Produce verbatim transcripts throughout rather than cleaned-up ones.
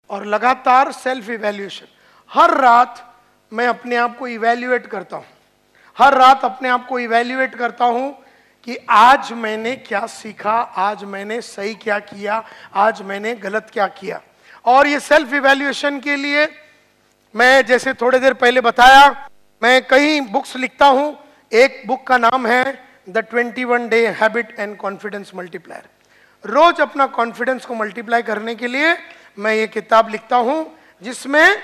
और लगातार self evaluation. हर रात मैं अपने आप को इवैल्यूएट करता हूं, हर रात अपने आप को इवैल्यूएट करता हूं कि आज मैंने क्या सीखा, आज मैंने सही क्या किया, आज मैंने गलत क्या किया। और ये सेल्फ इवैल्यूएशन के लिए मैं जैसे थोड़ी देर पहले बताया, मैं कई बुक्स लिखता हूं। एक बुक का नाम है the twenty one day habit and confidence multiplier. रोज अपना कॉन्फिडेंस को मल्टीप्लाई करने के लिए मैं ये किताब लिखता हूं, जिसमें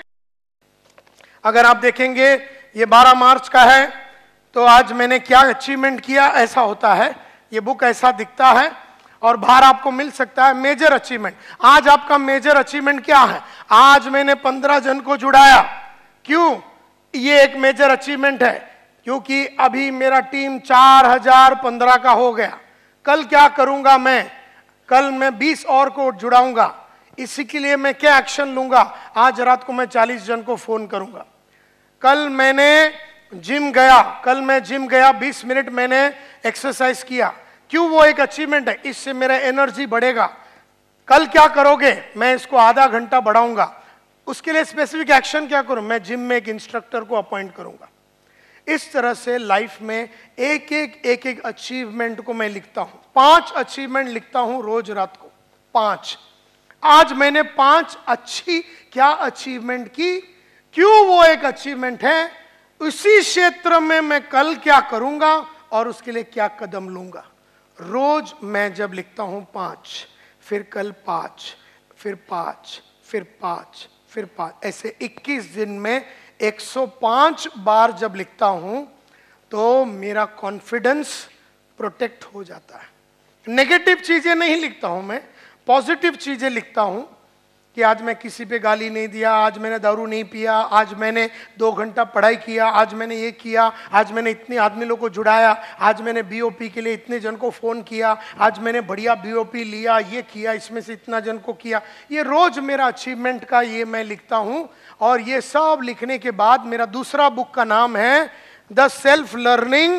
अगर आप देखेंगे ये बारह मार्च का है, तो आज मैंने क्या अचीवमेंट किया ऐसा होता है। ये बुक ऐसा दिखता है और बाहर आपको मिल सकता है मेजर अचीवमेंट। आज आपका मेजर अचीवमेंट क्या है? आज मैंने पंद्रह जन को जुड़ाया। क्यों? ये एक मेजर अचीवमेंट है, क्योंकि अभी मेरा टीम चार हजार पंद्रह का हो गया। कल क्या करूंगा मैं? कल मैं बीस और को जुड़ाऊंगा। इसी के लिए मैं क्या एक्शन लूंगा? आज रात को मैं चालीस जन को फोन करूंगा। कल मैंने जिम गया, कल मैं जिम गया, बीस मिनट मैंने एक्सरसाइज किया। क्यों? वो एक अचीवमेंट है, इससे मेरा एनर्जी बढ़ेगा। कल क्या करोगे? मैं इसको आधा घंटा बढ़ाऊंगा। उसके लिए स्पेसिफिक एक्शन क्या करूं? मैं जिम में एक इंस्ट्रक्टर को अपॉइंट करूंगा। इस तरह से लाइफ में एक एक एक एक अचीवमेंट को मैं लिखता हूं। पांच अचीवमेंट लिखता हूं रोज रात को, पांच। आज मैंने पांच अच्छी क्या अचीवमेंट की? क्यों? वो एक अचीवमेंट है। उसी क्षेत्र में मैं कल क्या करूंगा और उसके लिए क्या कदम लूंगा। रोज मैं जब लिखता हूं पांच, फिर कल पांच, फिर पांच, फिर पांच, फिर पांच, ऐसे इक्कीस दिन में एक सौ पांच बार जब लिखता हूं तो मेरा कॉन्फिडेंस प्रोटेक्ट हो जाता है। नेगेटिव चीजें नहीं लिखता हूं मैं, पॉजिटिव चीजें लिखता हूं कि आज मैं किसी पे गाली नहीं दिया, आज मैंने दारू नहीं पिया, आज मैंने दो घंटा पढ़ाई किया, आज मैंने ये किया, आज मैंने इतने आदमी लोगों को जुड़ाया, आज मैंने बीओपी के लिए इतने जन को फोन किया, आज मैंने बढ़िया बीओपी लिया, ये किया, इसमें से इतना जन को किया। ये रोज मेरा अचीवमेंट का ये मैं लिखता हूं। और ये सब लिखने के बाद मेरा दूसरा बुक का नाम है the self learning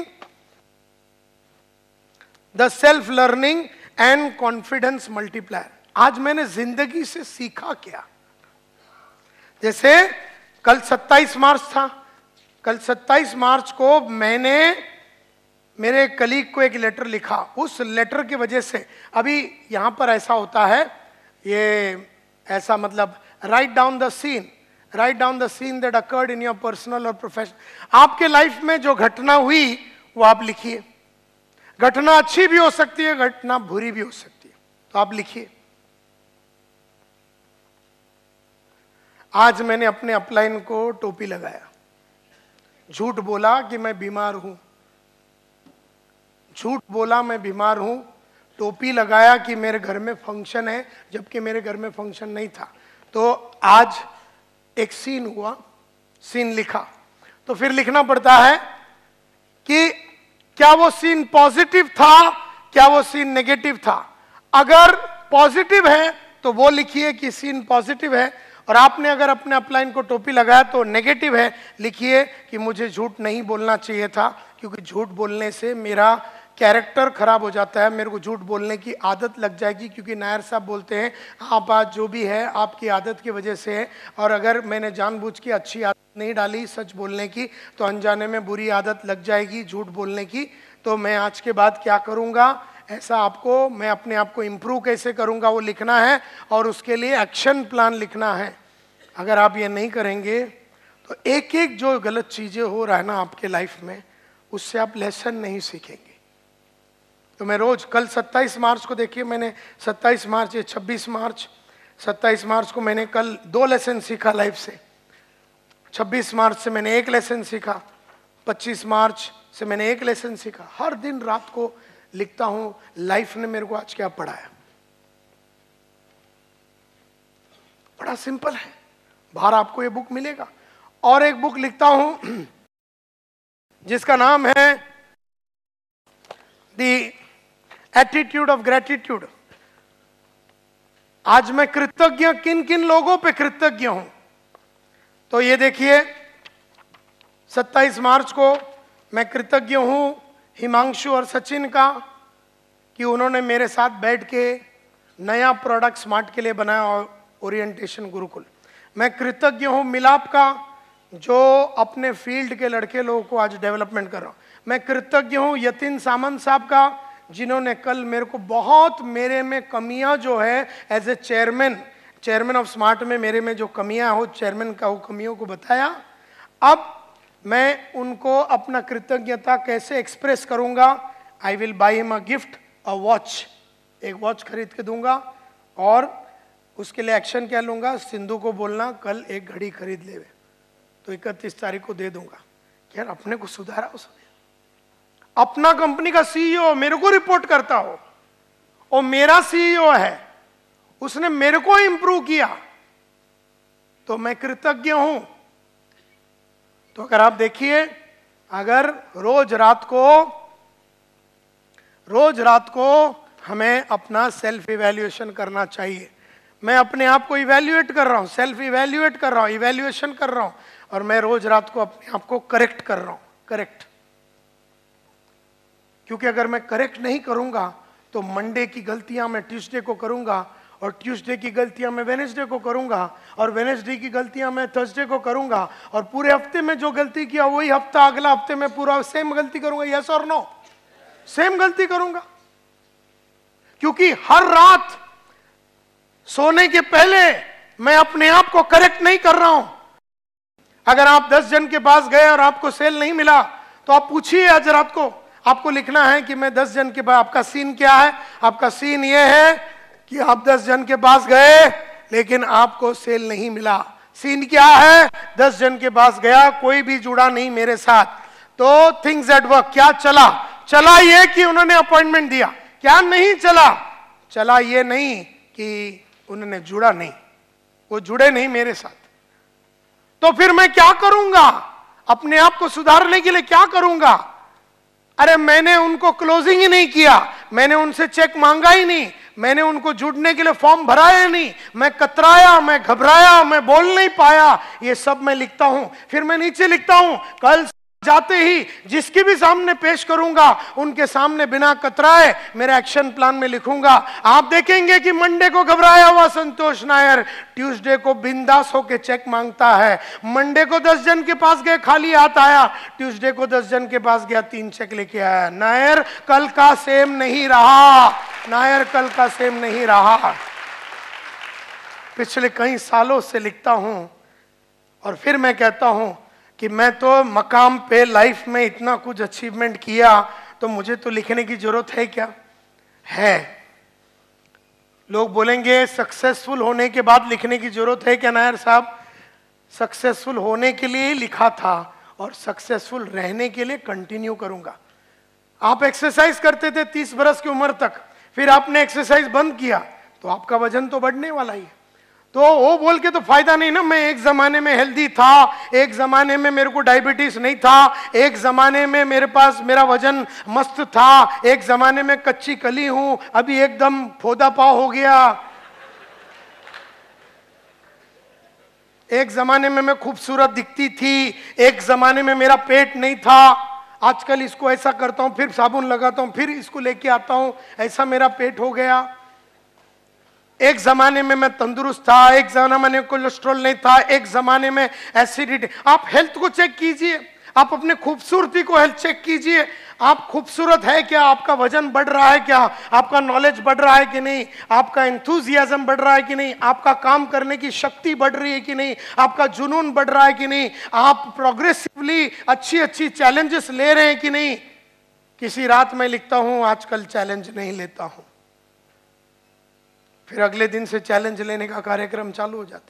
the self learning and confidence multiplier. आज मैंने जिंदगी से सीखा क्या? जैसे कल सत्ताईस मार्च था, कल सत्ताईस मार्च को मैंने मेरे कलीग को एक लेटर लिखा। उस लेटर की वजह से अभी यहां पर ऐसा होता है, ये ऐसा मतलब write down the scene, write down the scene that occurred in your personal और प्रोफेशनल। आपके लाइफ में जो घटना हुई वो आप लिखिए। घटना अच्छी भी हो सकती है, घटना बुरी भी हो सकती है, तो आप लिखिए। आज मैंने अपने अपलाइन को टोपी लगाया, झूठ बोला कि मैं बीमार हूं, झूठ बोला मैं बीमार हूं, टोपी लगाया कि मेरे घर में फंक्शन है, जबकि मेरे घर में फंक्शन नहीं था। तो आज एक सीन हुआ, सीन लिखा। तो फिर लिखना पड़ता है कि क्या वो सीन पॉजिटिव था, क्या वो सीन नेगेटिव था। अगर पॉजिटिव है तो वो लिखिए कि सीन पॉजिटिव है, और आपने अगर अपने अपलाइन को टोपी लगाया तो नेगेटिव है, लिखिए कि मुझे झूठ नहीं बोलना चाहिए था, क्योंकि झूठ बोलने से मेरा कैरेक्टर खराब हो जाता है, मेरे को झूठ बोलने की आदत लग जाएगी। क्योंकि नायर साहब बोलते हैं आप आज जो भी है आपकी आदत की वजह से है, और अगर मैंने जानबूझ के अच्छी आदत नहीं डाली सच बोलने की तो अनजाने में बुरी आदत लग जाएगी झूठ बोलने की। तो मैं आज के बाद क्या करूँगा, ऐसा आपको, मैं अपने आप को इम्प्रूव कैसे करूँगा वो लिखना है, और उसके लिए एक्शन प्लान लिखना है। अगर आप ये नहीं करेंगे तो एक एक जो गलत चीज़ें हो रहा है ना आपके लाइफ में, उससे आप लेसन नहीं सीखेंगे। तो मैं रोज, कल सत्ताईस मार्च को देखिए, मैंने सत्ताईस मार्च या छब्बीस मार्च, सत्ताईस मार्च को मैंने कल दो लेसन सीखा लाइफ से, छब्बीस मार्च से मैंने एक लेसन सीखा, पच्चीस मार्च से मैंने एक लेसन सीखा। हर दिन रात को लिखता हूं लाइफ ने मेरे को आज क्या पढ़ाया। बड़ा सिंपल है, बाहर आपको ये बुक मिलेगा। और एक बुक लिखता हूं जिसका नाम है द एटीट्यूड ऑफ ग्रेटिट्यूड। आज मैं कृतज्ञ किन किन लोगों पे कृतज्ञ हूं, तो ये देखिए सत्ताईस मार्च को मैं कृतज्ञ हूं हिमांशु और सचिन का कि उन्होंने मेरे साथ बैठ के नया प्रोडक्ट स्मार्ट के लिए बनाया, और ओरिएंटेशन गुरुकुल। मैं कृतज्ञ हूं मिलाप का, जो अपने फील्ड के लड़के लोगों को आज डेवलपमेंट कर रहा हूं। मैं कृतज्ञ हूं यतीन सामंत साहब का, जिन्होंने कल मेरे को बहुत मेरे में कमियां जो है as a chairman chairman of smart में मेरे में जो कमियां हो चेयरमैन का वो कमियों को बताया। अब मैं उनको अपना कृतज्ञता कैसे एक्सप्रेस करूंगा, I will buy him a gift, a watch, एक वॉच खरीद के दूंगा और उसके लिए एक्शन क्या लूंगा, सिंधु को बोलना कल एक घड़ी खरीद ले, तो इकतीस तारीख को दे दूंगा। यार अपने को सुधारा उसने, अपना कंपनी का सीईओ मेरे को रिपोर्ट करता हो और मेरा सीईओ है, उसने मेरे को इंप्रूव किया, तो मैं कृतज्ञ हूं। तो अगर आप देखिए, अगर रोज रात को रोज रात को हमें अपना सेल्फ इवैल्यूएशन करना चाहिए। मैं अपने आप को इवैल्यूएट कर रहा हूं, सेल्फ इवैल्यूएट कर रहा हूं, इवैल्यूएशन कर रहा हूं, और मैं रोज रात को अपने आप को करेक्ट कर रहा हूं, करेक्ट। क्योंकि अगर मैं करेक्ट नहीं करूंगा तो मंडे की गलतियां मैं ट्यूसडे को करूंगा, और ट्यूसडे की गलतियां मैं वेडनेसडे को करूंगा, और वेडनेसडे की गलतियां मैं थर्सडे को करूंगा, और पूरे हफ्ते में जो गलती किया वही हफ्ता अगला हफ्ते में पूरा सेम गलती करूंगा। यस और नो? सेम गलती करूंगा। क्योंकि हर रात सोने के पहले मैं अपने आप को करेक्ट नहीं कर रहा हूं। अगर आप दस जन के पास गए और आपको सेल नहीं मिला तो आप पूछिए आज रात को, आपको लिखना है कि मैं दस जन के पास, आपका सीन क्या है? आपका सीन यह है कि आप दस जन के पास गए लेकिन आपको सेल नहीं मिला। सीन क्या है? दस जन के पास गया, कोई भी जुड़ा नहीं मेरे साथ, तो थिंग्स एट वर्क। क्या चला? चला ये कि उन्होंने अपॉइंटमेंट दिया। क्या नहीं चला? चला ये नहीं कि उन्होंने जुड़ा नहीं, वो जुड़े नहीं मेरे साथ। तो फिर मैं क्या करूंगा? अपने आप को सुधारने के लिए क्या करूंगा? अरे मैंने उनको क्लोजिंग ही नहीं किया, मैंने उनसे चेक मांगा ही नहीं, मैंने उनको जुड़ने के लिए फॉर्म भराया नहीं, मैं कतराया, मैं घबराया, मैं बोल नहीं पाया, ये सब मैं लिखता हूं। फिर मैं नीचे लिखता हूं, कल जाते ही जिसके भी सामने पेश करूंगा उनके सामने बिना कतराए मेरे एक्शन प्लान में लिखूंगा। आप देखेंगे कि मंडे को घबराया हुआ संतोष नायर ट्यूसडे को बिंदास होकर चेक मांगता है। मंडे को दस जन के पास गए, खाली हाथ आया, ट्यूसडे को दस जन के पास गया, तीन चेक लेके आया। नायर कल का सेम नहीं रहा, नायर कल का सेम नहीं रहा। पिछले कई सालों से लिखता हूं और फिर मैं कहता हूं कि मैं तो मकाम पे लाइफ में इतना कुछ अचीवमेंट किया, तो मुझे तो लिखने की जरूरत है क्या? है। लोग बोलेंगे सक्सेसफुल होने के बाद लिखने की जरूरत है क्या? नायर साहब, सक्सेसफुल होने के लिए लिखा था और सक्सेसफुल रहने के लिए कंटिन्यू करूंगा। आप एक्सरसाइज करते थे तीस बरस की उम्र तक, फिर आपने एक्सरसाइज बंद किया तो आपका वजन तो बढ़ने वाला ही है। तो वो बोल के तो फायदा नहीं ना। मैं एक जमाने में हेल्दी था, एक जमाने में मेरे को डायबिटीज नहीं था, एक जमाने में मेरे पास मेरा वजन मस्त था, एक जमाने में कच्ची कली हूं, अभी एकदम फोदा पाव हो गया। एक जमाने में मैं खूबसूरत दिखती थी, एक जमाने में मेरा पेट नहीं था, आजकल इसको ऐसा करता हूं, फिर साबुन लगाता हूं, फिर इसको लेके आता हूं, ऐसा मेरा पेट हो गया। एक जमाने में मैं तंदुरुस्त था, एक जमाने में कोलेस्ट्रॉल नहीं था, एक जमाने में एसिडिटी। आप हेल्थ को चेक कीजिए, आप अपने खूबसूरती को हेल्थ चेक कीजिए। आप खूबसूरत है क्या? आपका वजन बढ़ रहा है क्या? आपका नॉलेज बढ़ रहा है कि नहीं? आपका एंथुजियाज्म बढ़ रहा है कि नहीं? आपका काम करने की शक्ति बढ़ रही है कि नहीं? आपका जुनून बढ़ रहा है कि नहीं? आप प्रोग्रेसिवली अच्छी अच्छी चैलेंजेस ले रहे हैं कि नहीं? किसी रात में लिखता हूं आजकल चैलेंज नहीं लेता हूं, फिर अगले दिन से चैलेंज लेने का कार्यक्रम चालू हो जाता है।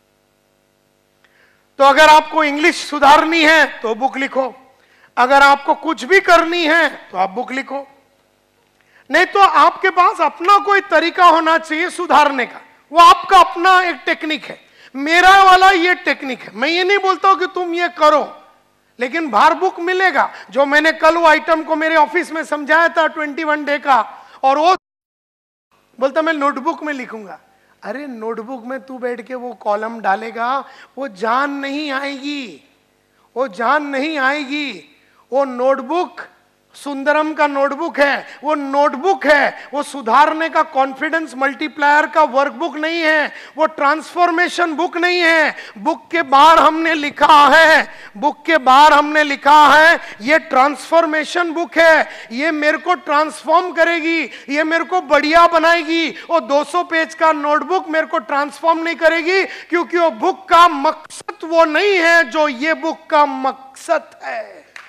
तो अगर आपको इंग्लिश सुधारनी है तो बुक लिखो, अगर आपको कुछ भी करनी है तो आप बुक लिखो। नहीं तो आपके पास अपना कोई तरीका होना चाहिए सुधारने का, वो आपका अपना एक टेक्निक है। मेरा वाला ये टेक्निक है। मैं ये नहीं बोलता हूं कि तुम ये करो, लेकिन बाहर बुक मिलेगा। जो मैंने कल वो आइटम को मेरे ऑफिस में समझाया था ट्वेंटी वन डे का, और वो बोलता मैं नोटबुक में लिखूंगा। अरे नोटबुक में तू बैठ के वो कॉलम डालेगा, वो जान नहीं आएगी, वो जान नहीं आएगी। वो नोटबुक सुंदरम का नोटबुक है, वो नोटबुक है, वो सुधारने का कॉन्फिडेंस मल्टीप्लायर का वर्कबुक नहीं है, वो ट्रांसफॉर्मेशन बुक नहीं है। बुक के बाहर हमने लिखा है, बुक के बाहर हमने लिखा है ये ट्रांसफॉर्मेशन बुक है, ये मेरे को ट्रांसफॉर्म करेगी, ये मेरे को बढ़िया बनाएगी। वो दो सौ पेज का नोटबुक मेरे को ट्रांसफॉर्म नहीं करेगी, क्योंकि वो बुक का मकसद वो नहीं है जो ये बुक का मकसद है।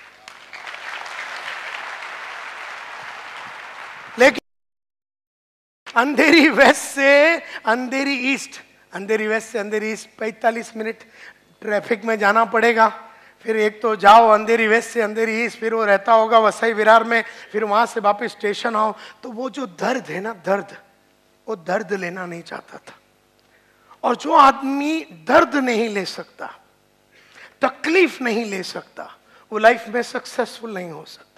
लेकिन अंधेरी वेस्ट से अंधेरी ईस्ट, अंधेरी वेस्ट से अंधेरी ईस्ट पैंतालीस मिनट ट्रैफिक में जाना पड़ेगा। फिर एक तो जाओ अंधेरी वेस्ट से अंधेरी ईस्ट, फिर वो रहता होगा वसई विरार में, फिर वहां से वापस स्टेशन आओ। तो वो जो दर्द है ना, दर्द, वो दर्द लेना नहीं चाहता था। और जो आदमी दर्द नहीं ले सकता, तकलीफ नहीं ले सकता, वो लाइफ में सक्सेसफुल नहीं हो सकता।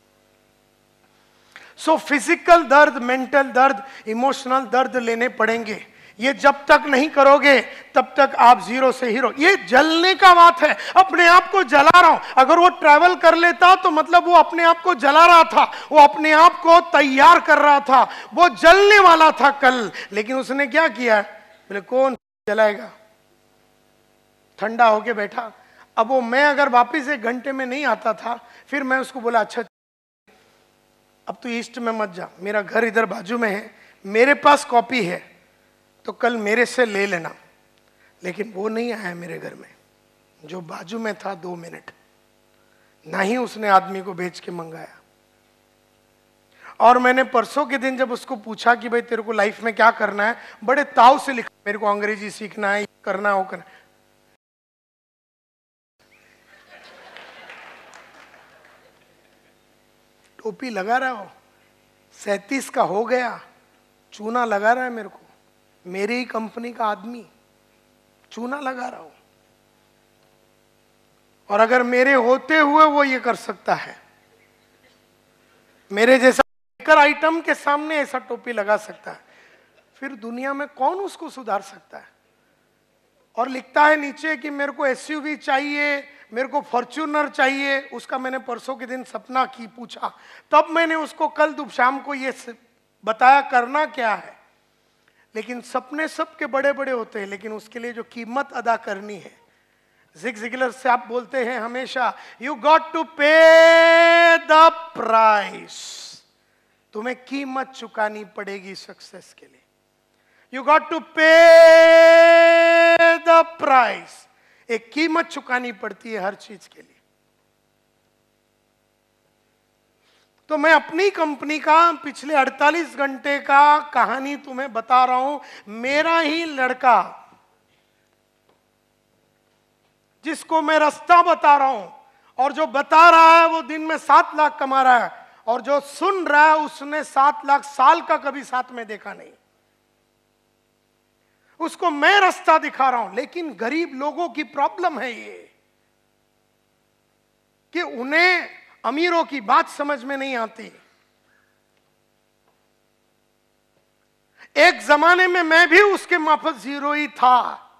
सो फिजिकल दर्द, मेंटल दर्द, इमोशनल दर्द लेने पड़ेंगे। ये जब तक नहीं करोगे तब तक आप जीरो से हीरो। ये जलने का बात है, अपने आप को जला रहा हूं। अगर वो ट्रैवल कर लेता तो मतलब वो अपने आप को जला रहा था, वो अपने आप को तैयार कर रहा था, वो जलने वाला था कल। लेकिन उसने क्या किया, बोले कौन जलाएगा, ठंडा होके बैठा। अब वो मैं अगर वापिस एक घंटे में नहीं आता था, फिर मैं उसको बोला अच्छा अब तो ईस्ट में मत जा, मेरा घर इधर बाजू में है, मेरे पास कॉपी है तो कल मेरे से ले लेना। लेकिन वो नहीं आया मेरे घर में, जो बाजू में था दो मिनट, ना ही उसने आदमी को भेज के मंगाया। और मैंने परसों के दिन जब उसको पूछा कि भाई तेरे को लाइफ में क्या करना है, बड़े ताव से लिखा, मेरे को अंग्रेजी सीखना है, करना हो करना। टोपी लगा रहा हो, सैतीस का हो गया, चूना लगा रहा है मेरे को, मेरी ही कंपनी का आदमी चूना लगा रहा हूं। और अगर मेरे होते हुए वो ये कर सकता है, मेरे जैसा आइटम के सामने ऐसा टोपी लगा सकता है, फिर दुनिया में कौन उसको सुधार सकता है। और लिखता है नीचे कि मेरे को एसयूवी चाहिए, मेरे को फॉर्च्यूनर चाहिए। उसका मैंने परसों के दिन सपना की पूछा, तब मैंने उसको कल दुब शाम को ये बताया करना क्या है। लेकिन सपने सबके बड़े बड़े होते हैं, लेकिन उसके लिए जो कीमत अदा करनी है, ज़िग ज़िगलर से आप बोलते हैं हमेशा, you got to pay the price. तुम्हें कीमत चुकानी पड़ेगी सक्सेस के लिए। You got to pay the price. एक कीमत चुकानी पड़ती है हर चीज के लिए। तो मैं अपनी कंपनी का पिछले अड़तालीस घंटे का कहानी तुम्हें बता रहा हूं। मेरा ही लड़का, जिसको मैं रास्ता बता रहा हूं, और जो बता रहा है वो दिन में सात लाख कमा रहा है, और जो सुन रहा है उसने सात लाख साल का कभी साथ में देखा नहीं। उसको मैं रास्ता दिखा रहा हूं। लेकिन गरीब लोगों की प्रॉब्लम है ये कि उन्हें अमीरों की बात समझ में नहीं आती। एक जमाने में मैं भी उसके माफक जीरो ही था।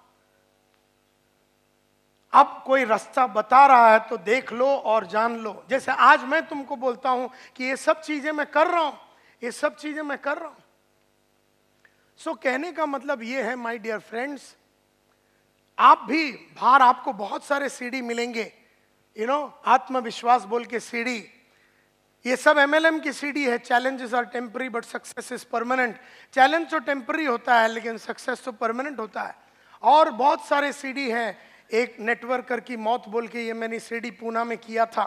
अब कोई रास्ता बता रहा है तो देख लो और जान लो। जैसे आज मैं तुमको बोलता हूं कि ये सब चीजें मैं कर रहा हूं, ये सब चीजें मैं कर रहा हूं। सो so, कहने का मतलब ये है माय डियर फ्रेंड्स, आप भी बाहर आपको बहुत सारे सीडी मिलेंगे, यू नो, आत्मविश्वास बोल के सीडी, ये सब एमएलएम की सीडी है। Challenges are temporary but success is permanent. Challenge तो टेम्पररी होता है लेकिन सक्सेस तो परमानेंट होता है। और बहुत सारे सीडी है। एक नेटवर्कर की मौत बोल के, ये मैंने सीडी पूना में किया था,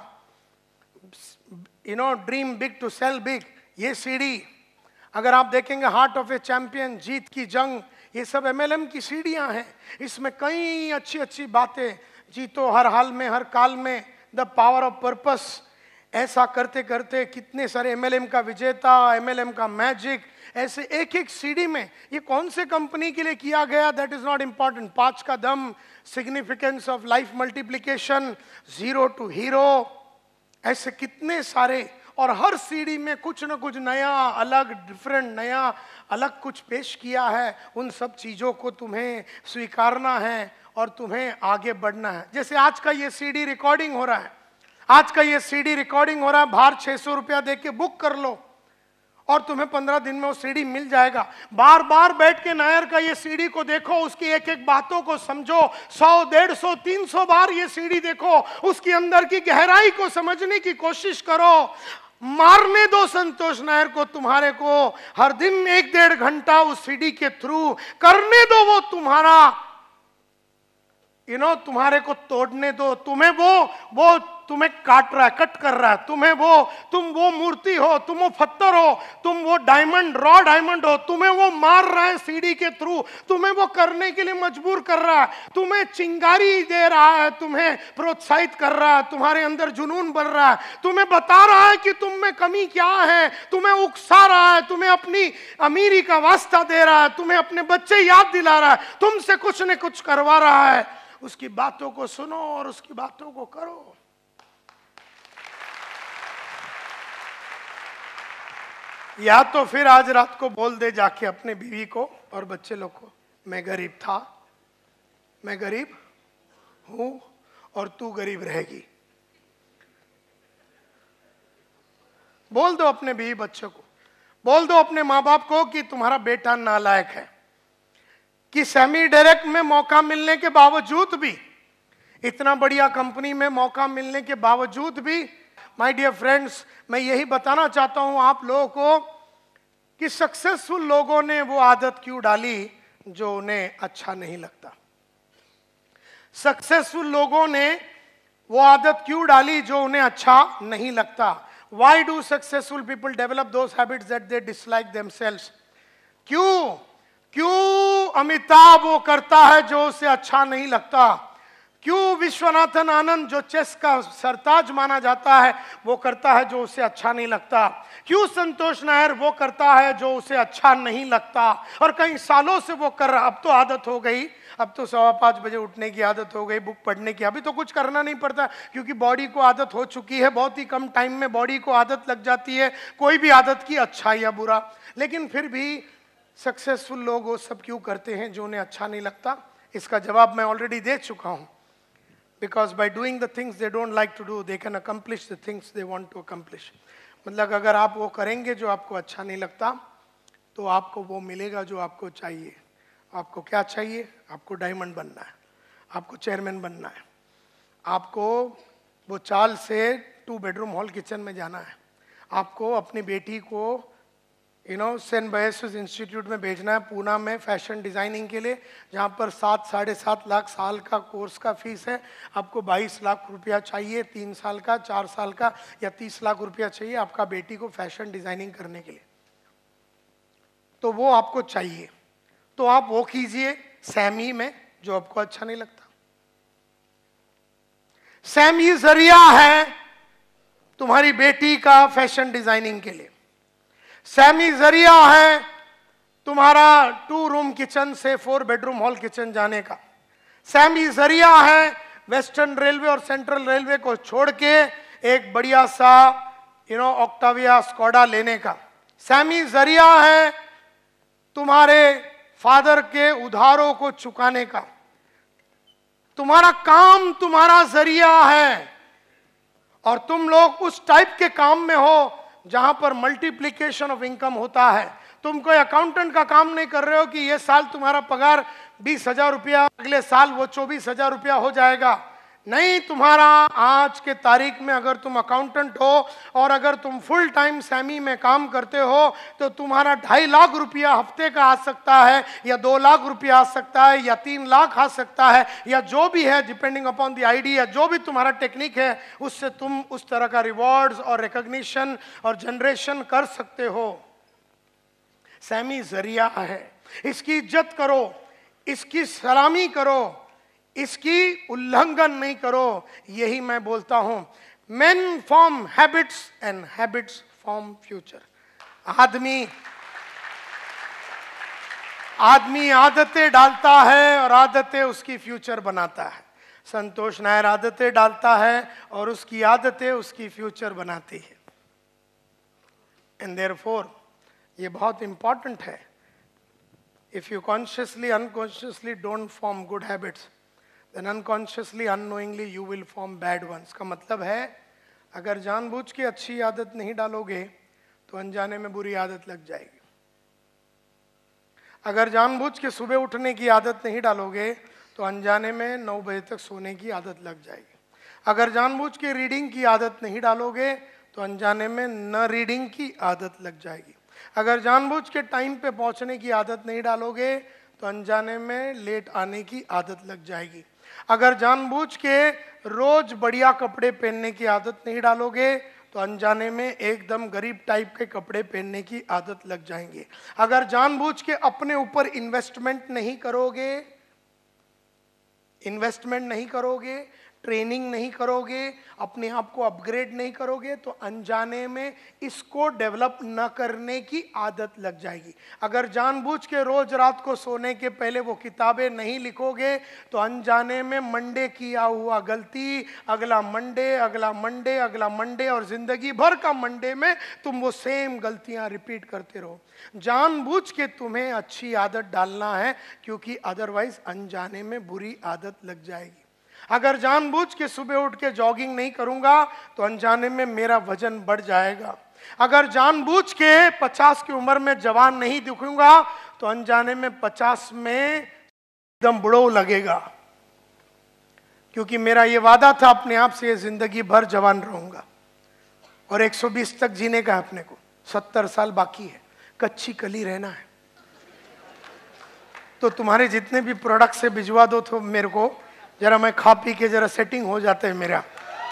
you know, dream big to sell big. ये सीडी अगर आप देखेंगे, हार्ट ऑफ ए चैंपियन, जीत की जंग, ये सब एमएलएम की सीढ़ियां हैं। इसमें कई अच्छी अच्छी बातें, जीतो हर हाल में हर काल में, द पावर ऑफ पर्पस। ऐसा करते करते कितने सारे एमएलएम का विजेता, एमएलएम का मैजिक, ऐसे एक एक सीडी में। ये कौन से कंपनी के लिए किया गया, दैट इज नॉट इंपॉर्टेंट। पांच का दम, significance of life multiplication, zero to hero, ऐसे कितने सारे। और हर सीडी में कुछ ना कुछ नया, अलग, डिफरेंट, नया, अलग कुछ पेश किया है। उन सब चीजों को तुम्हें स्वीकारना है और तुम्हें आगे बढ़ना है। जैसे आज का ये सीडी रिकॉर्डिंग हो रहा है, आज का ये सीडी रिकॉर्डिंग हो रहा है, बाहर छह सौ रुपया दे के बुक कर लो और तुम्हें पंद्रह दिन में वो सीडी मिल जाएगा। बार बार बैठ के नायर का ये सीडी को देखो, उसकी एक एक बातों को समझो, सौ डेढ़ सौ तीन सौ बार ये सीडी देखो, उसके अंदर की गहराई को समझने की कोशिश करो। मारने दो संतोष नायर को, तुम्हारे को हर दिन एक डेढ़ घंटा उस सीडी के थ्रू करने दो, वो तुम्हारा यू नो तुम्हारे को तोड़ने दो। तुम्हें वो वो तुम्हें काट रहा है, कट कर रहा है, तुम्हें वो तुम वो मूर्ति हो, तुम वो पत्थर हो, तुम वो डायमंड रॉ डायमंड हो, तुम्हें वो मार रहा है सीडी के थ्रू, तुम्हें वो करने के लिए मजबूर कर रहा है, तुम्हें चिंगारी दे रहा है, तुम्हें प्रोत्साहित कर रहा है, तुम्हारे अंदर जुनून बढ़ रहा है, तुम्हें बता रहा है कि तुम में कमी क्या है, तुम्हें उकसा रहा है, तुम्हें अपनी अमीरी का वास्ता दे रहा है, तुम्हें अपने बच्चे याद दिला रहा है, तुमसे कुछ न कुछ करवा रहा है। उसकी बातों को सुनो और उसकी बातों को करो। या तो फिर आज रात को बोल दे जाके अपने बीवी को और बच्चे लोग को, मैं गरीब था, मैं गरीब हूं और तू गरीब रहेगी। बोल दो अपने बीवी बच्चों को, बोल दो अपने माँ बाप को कि तुम्हारा बेटा नालायक है, कि सेमी डायरेक्ट में मौका मिलने के बावजूद भी, इतना बढ़िया कंपनी में मौका मिलने के बावजूद भी, माय डियर फ्रेंड्स, मैं यही बताना चाहता हूं आप लोगों को कि सक्सेसफुल लोगों ने वो आदत क्यों डाली जो उन्हें अच्छा नहीं लगता। सक्सेसफुल लोगों ने वो आदत क्यों डाली जो उन्हें अच्छा नहीं लगता। Why do successful people develop those habits that they dislike themselves? क्यों क्यों अमिताभ वो करता है जो उसे अच्छा नहीं लगता? क्यों विश्वनाथन आनंद जो चेस का सरताज माना जाता है वो करता है जो उसे अच्छा नहीं लगता? क्यों संतोष नायर वो करता है जो उसे अच्छा नहीं लगता और कई सालों से वो कर रहा? अब तो आदत हो गई, अब तो सवा पाँच बजे उठने की आदत हो गई, बुक पढ़ने की, अभी तो कुछ करना नहीं पड़ता क्योंकि बॉडी को आदत हो चुकी है। बहुत ही कम टाइम में बॉडी को आदत लग जाती है कोई भी आदत की, अच्छा या बुरा। लेकिन फिर भी सक्सेसफुल लोग वो सब क्यों करते हैं जो उन्हें अच्छा नहीं लगता? इसका जवाब मैं ऑलरेडी दे चुका हूं। Because by doing the things they don't like to do, they can accomplish the things they want to accomplish. मतलब अगर आप वो करेंगे जो आपको अच्छा नहीं लगता तो आपको वो मिलेगा जो आपको चाहिए। आपको क्या चाहिए? आपको डायमंड बनना है, आपको चेयरमैन बनना है, आपको वो चाल से टू बेडरूम हॉल किचन में जाना है, आपको अपनी बेटी को यू नो सेंट बायसेस इंस्टीट्यूट में भेजना है पूना में फैशन डिजाइनिंग के लिए, जहाँ पर सात साढ़े सात लाख साल का कोर्स का फीस है। आपको बाईस लाख रुपया चाहिए तीन साल का, चार साल का, या तीस लाख रुपया चाहिए आपका बेटी को फैशन डिजाइनिंग करने के लिए। तो वो आपको चाहिए तो आप वो कीजिए सैमी में जो आपको अच्छा नहीं लगता। सैमी जरिया है तुम्हारी बेटी का फैशन डिजाइनिंग के लिए। सैमी जरिया है तुम्हारा टू रूम किचन से फोर बेडरूम हॉल किचन जाने का। सैमी जरिया है वेस्टर्न रेलवे और सेंट्रल रेलवे को छोड़ के एक बढ़िया सा यू नो ऑक्टाविया स्कोडा लेने का। सैमी जरिया है तुम्हारे फादर के उधारों को चुकाने का। तुम्हारा काम तुम्हारा जरिया है और तुम लोग उस टाइप के काम में हो जहां पर मल्टीप्लिकेशन ऑफ इनकम होता है। तुम कोई अकाउंटेंट का काम नहीं कर रहे हो कि ये साल तुम्हारा पगार बीस हजार रुपया, अगले साल वो चौबीस हजार रुपया हो जाएगा। नहीं, तुम्हारा आज के तारीख में अगर तुम अकाउंटेंट हो और अगर तुम फुल टाइम सैमी में काम करते हो तो तुम्हारा ढाई लाख रुपया हफ्ते का आ सकता है, या दो लाख रुपया आ सकता है, या तीन लाख आ सकता है, या जो भी है डिपेंडिंग अपॉन द आइडिया, जो भी तुम्हारा टेक्निक है उससे तुम उस तरह का रिवॉर्ड्स और रिकॉग्निशन और जनरेशन कर सकते हो। सैमी जरिया है, इसकी इज्जत करो, इसकी सलामी करो, इसकी उल्लंघन नहीं करो। यही मैं बोलता हूं, men form habits and habits form future. आदमी आदमी आदतें डालता है और आदतें उसकी फ्यूचर बनाता है। संतोष नायर आदतें डालता है और उसकी आदतें उसकी फ्यूचर बनाती है। एंड देयरफॉर ये बहुत इंपॉर्टेंट है। If you consciously unconsciously don't form good habits, then unconsciously unknowingly you will form bad ones। का मतलब है अगर जानबूझ के अच्छी आदत नहीं डालोगे तो अनजाने में बुरी आदत लग जाएगी। अगर जानबूझ के सुबह उठने की आदत नहीं डालोगे तो अनजाने में नौ बजे तक सोने की आदत लग जाएगी। अगर जानबूझ के रीडिंग की आदत नहीं डालोगे तो अनजाने में न रीडिंग की आदत लग जाएगी। अगर जानबूझ के टाइम पे पहुंचने की आदत नहीं डालोगे तो अनजाने में लेट आने की आदत लग जाएगी। अगर जानबूझ के रोज बढ़िया कपड़े पहनने की आदत नहीं डालोगे तो अनजाने में एकदम गरीब टाइप के कपड़े पहनने की आदत लग जाएंगे। अगर जानबूझ के अपने ऊपर इन्वेस्टमेंट नहीं करोगे इन्वेस्टमेंट नहीं करोगे ट्रेनिंग नहीं करोगे, अपने आप को अपग्रेड नहीं करोगे तो अनजाने में इसको डेवलप न करने की आदत लग जाएगी। अगर जानबूझ के रोज रात को सोने के पहले वो किताबें नहीं लिखोगे तो अनजाने में मंडे किया हुआ गलती अगला मंडे अगला मंडे अगला मंडे और जिंदगी भर का मंडे में तुम वो सेम गलतियां रिपीट करते रहो। जानबूझ के तुम्हें अच्छी आदत डालना है क्योंकि अदरवाइज अनजाने में बुरी आदत लग जाएगी। अगर जानबूझ के सुबह उठ के जॉगिंग नहीं करूंगा तो अनजाने में मेरा वजन बढ़ जाएगा। अगर जानबूझ के पचास की उम्र में जवान नहीं दिखूंगा तो अनजाने में पचास में एकदम बुढ़ो लगेगा, क्योंकि मेरा ये वादा था अपने आप से जिंदगी भर जवान रहूंगा और एक सौ बीस तक जीने का अपने को, सत्तर साल बाकी है, कच्ची कली रहना है। तो तुम्हारे जितने भी प्रोडक्ट से भिजवा दो तो मेरे को जरा, मैं खा पी के जरा सेटिंग हो जाता है मेरा।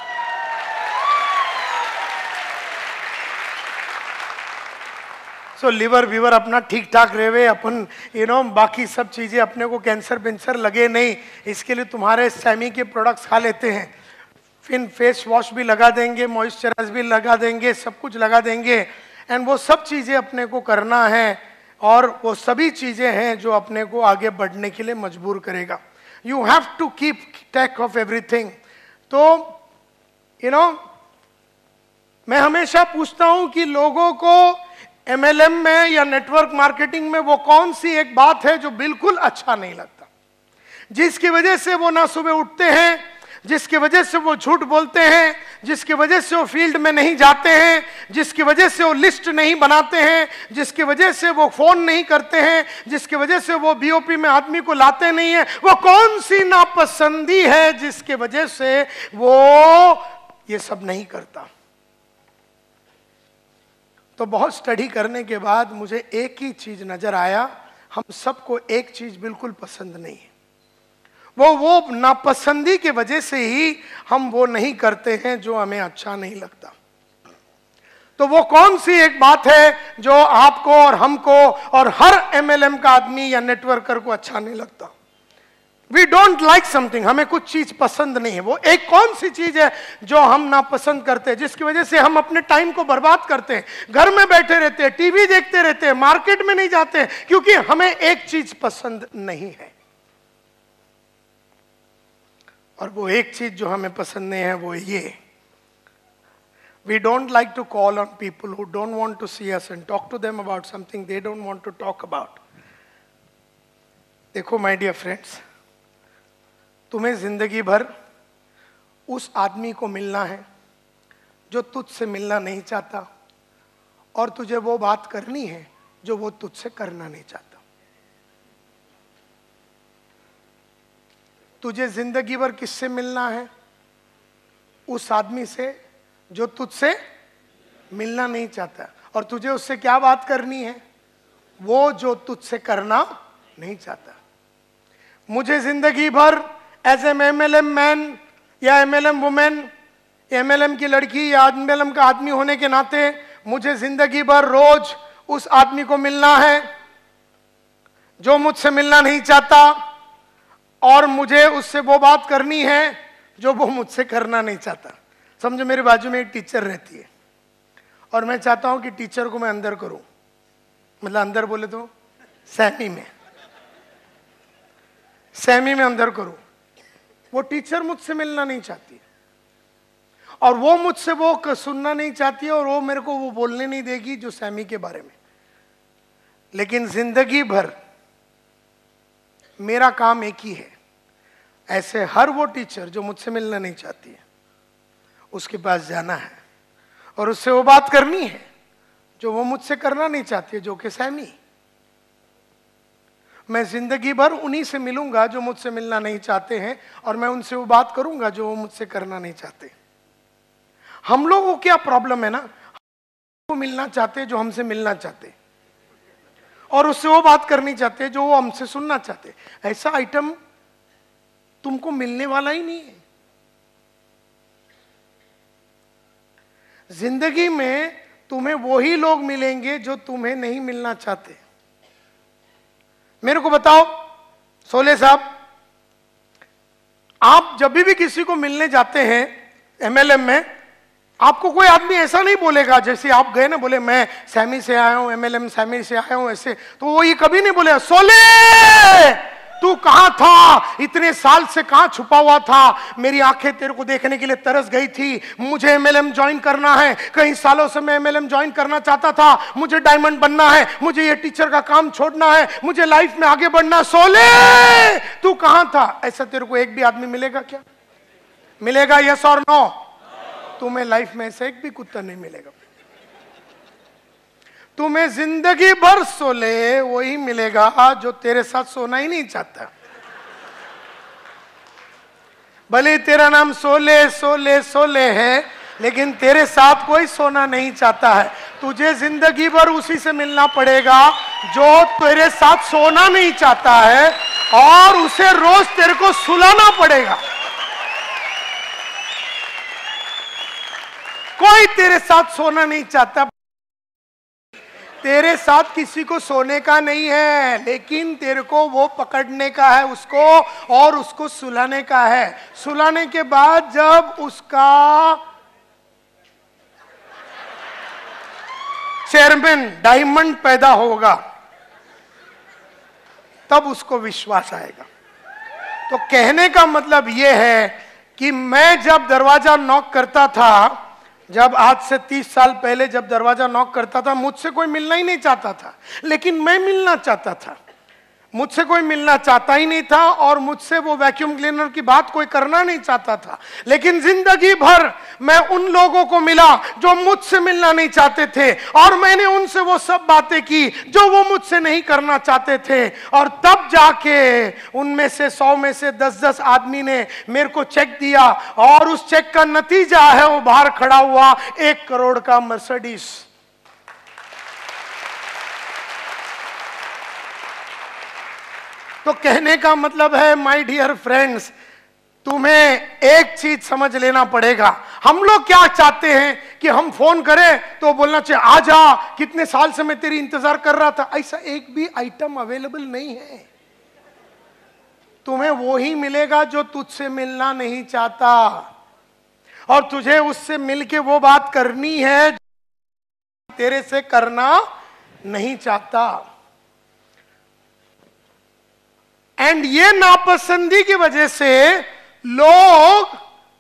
सो लिवर विवर अपना ठीक ठाक रहे, अपन यू नो बाकी सब चीजें अपने को कैंसर पेंसर लगे नहीं, इसके लिए तुम्हारे सैमी के प्रोडक्ट्स खा लेते हैं, फिर फेस वॉश भी लगा देंगे, मॉइस्चराइज भी लगा देंगे, सब कुछ लगा देंगे। एंड वो सब चीजें अपने को करना है और वो सभी चीजें हैं जो अपने को आगे बढ़ने के लिए मजबूर करेगा। You have to keep track of everything। तो you know, मैं हमेशा पूछता हूं कि लोगों को एम एल एम में या नेटवर्क मार्केटिंग में वो कौन सी एक बात है जो बिल्कुल अच्छा नहीं लगता, जिसकी वजह से वो ना सुबह उठते हैं, जिसकी वजह से वो झूठ बोलते हैं, जिसकी वजह से वो फील्ड में नहीं जाते हैं, जिसकी वजह से वो लिस्ट नहीं बनाते हैं, जिसकी वजह से वो फोन नहीं करते हैं, जिसकी वजह से वो बी ओ पी में आदमी को लाते नहीं है, वो कौन सी नापसंदी है जिसकी वजह से वो ये सब नहीं करता। तो बहुत स्टडी करने के बाद मुझे एक ही चीज नजर आया, हम सबको एक चीज बिल्कुल पसंद नहीं है, वो वो नापसंदी की वजह से ही हम वो नहीं करते हैं जो हमें अच्छा नहीं लगता। तो वो कौन सी एक बात है जो आपको और हमको और हर एम एल एम का आदमी या नेटवर्कर को अच्छा नहीं लगता? वी डोंट लाइक समथिंग, हमें कुछ चीज पसंद नहीं है। वो एक कौन सी चीज है जो हम नापसंद करते हैं, जिसकी वजह से हम अपने टाइम को बर्बाद करते हैं, घर में बैठे रहते हैं, टीवी देखते रहते हैं, मार्केट में नहीं जाते हैं, क्योंकि हमें एक चीज पसंद नहीं है। और वो एक चीज जो हमें पसंद नहीं है वो ये, we don't like to call on people who don't want to see us and talk to them about something they don't want to talk about. देखो माय डियर फ्रेंड्स, तुम्हें जिंदगी भर उस आदमी को मिलना है जो तुझसे मिलना नहीं चाहता, और तुझे वो बात करनी है जो वो तुझसे करना नहीं चाहता। तुझे जिंदगी भर किससे मिलना है? उस आदमी से जो तुझसे मिलना नहीं चाहता, और तुझे उससे क्या बात करनी है? वो जो तुझसे करना नहीं चाहता। मुझे जिंदगी भर as M M L M man या M L M women, M L M की लड़की या एम एल एम का आदमी होने के नाते मुझे जिंदगी भर रोज उस आदमी को मिलना है जो मुझसे मिलना नहीं चाहता, और मुझे उससे वो बात करनी है जो वो मुझसे करना नहीं चाहता। समझो मेरे बाजू में एक टीचर रहती है और मैं चाहता हूं कि टीचर को मैं अंदर करूं, मतलब अंदर बोले तो सैमी में, सैमी में अंदर करूं। वो टीचर मुझसे मिलना नहीं चाहती है और वो मुझसे वो सुनना नहीं चाहती है और वो मेरे को वो बोलने नहीं देगी जो सैमी के बारे में। लेकिन जिंदगी भर मेरा काम एक ही है, ऐसे हर वो टीचर जो मुझसे मिलना नहीं चाहती है उसके पास जाना है और उससे वो बात करनी है जो वो मुझसे करना नहीं चाहती है, जो कि सहमी। मैं जिंदगी भर उन्हीं से मिलूंगा जो मुझसे मिलना नहीं चाहते हैं, और मैं उनसे वो बात करूंगा जो वो मुझसे करना नहीं चाहते। हम लोगों को क्या प्रॉब्लम है ना, वो मिलना चाहते जो हमसे मिलना चाहते, और उससे वो बात करनी चाहते जो वो हमसे सुनना चाहते। ऐसा आइटम तुमको मिलने वाला ही नहीं है। जिंदगी में तुम्हें वही लोग मिलेंगे जो तुम्हें नहीं मिलना चाहते। मेरे को बताओ सोले साहब, आप जब भी किसी को मिलने जाते हैं एमएलएम में, आपको कोई आदमी ऐसा नहीं बोलेगा, जैसे आप गए ना बोले मैं सैमी से आया हूं, एमएलएम सैमी से आया हूं, ऐसे तो वो ये कभी नहीं बोलेगा सोले तू कहां था, इतने साल से कहां छुपा हुआ था, मेरी आंखें तेरे को देखने के लिए तरस गई थी, मुझे एमएलएम ज्वाइन करना है, कई सालों से मैं एमएलएम ज्वाइन करना चाहता था, मुझे डायमंड बनना है, मुझे ये टीचर का काम छोड़ना है, मुझे लाइफ में आगे बढ़ना। सोले तू कहां था? ऐसा तेरे को एक भी आदमी मिलेगा क्या? मिलेगा यस और नो? तुम्हें लाइफ में ऐसा एक भी कुत्ता नहीं मिलेगा। तुम्हें जिंदगी भर सोले वही मिलेगा जो तेरे साथ सोना ही नहीं चाहता। भले तेरा नाम सोले सोले सोले है, लेकिन तेरे साथ कोई सोना नहीं चाहता है। तुझे जिंदगी भर उसी से मिलना पड़ेगा जो तेरे साथ सोना नहीं चाहता है, और उसे रोज तेरे को सुलाना पड़ेगा। कोई तेरे साथ सोना नहीं चाहता। तेरे साथ किसी को सोने का नहीं है, लेकिन तेरे को वो पकड़ने का है उसको, और उसको सुलाने का है। सुलाने के बाद जब उसका चेयरमैन डायमंड पैदा होगा, तब उसको विश्वास आएगा। तो कहने का मतलब यह है कि मैं जब दरवाजा नॉक करता था, जब आज से तीस साल पहले जब दरवाजा नॉक करता था, मुझसे कोई मिलना ही नहीं चाहता था, लेकिन मैं मिलना चाहता था। मुझसे कोई मिलना चाहता ही नहीं था, और मुझसे वो वैक्यूम क्लीनर की बात कोई करना नहीं चाहता था। लेकिन जिंदगी भर मैं उन लोगों को मिला जो मुझसे मिलना नहीं चाहते थे, और मैंने उनसे वो सब बातें की जो वो मुझसे नहीं करना चाहते थे। और तब जाके उनमें से सौ में से दस दस आदमी ने मेरे को चेक दिया, और उस चेक का नतीजा है वो बाहर खड़ा हुआ एक करोड़ का मर्सिडीज। तो कहने का मतलब है माय डियर फ्रेंड्स, तुम्हें एक चीज समझ लेना पड़ेगा। हम लोग क्या चाहते हैं कि हम फोन करें तो बोलना चाहिए आजा, कितने साल से मैं तेरी इंतजार कर रहा था। ऐसा एक भी आइटम अवेलेबल नहीं है। तुम्हें वो ही मिलेगा जो तुझसे मिलना नहीं चाहता, और तुझे उससे मिलके वो बात करनी है जो तेरे से करना नहीं चाहता। एंड ये नापसंदी की वजह से लोग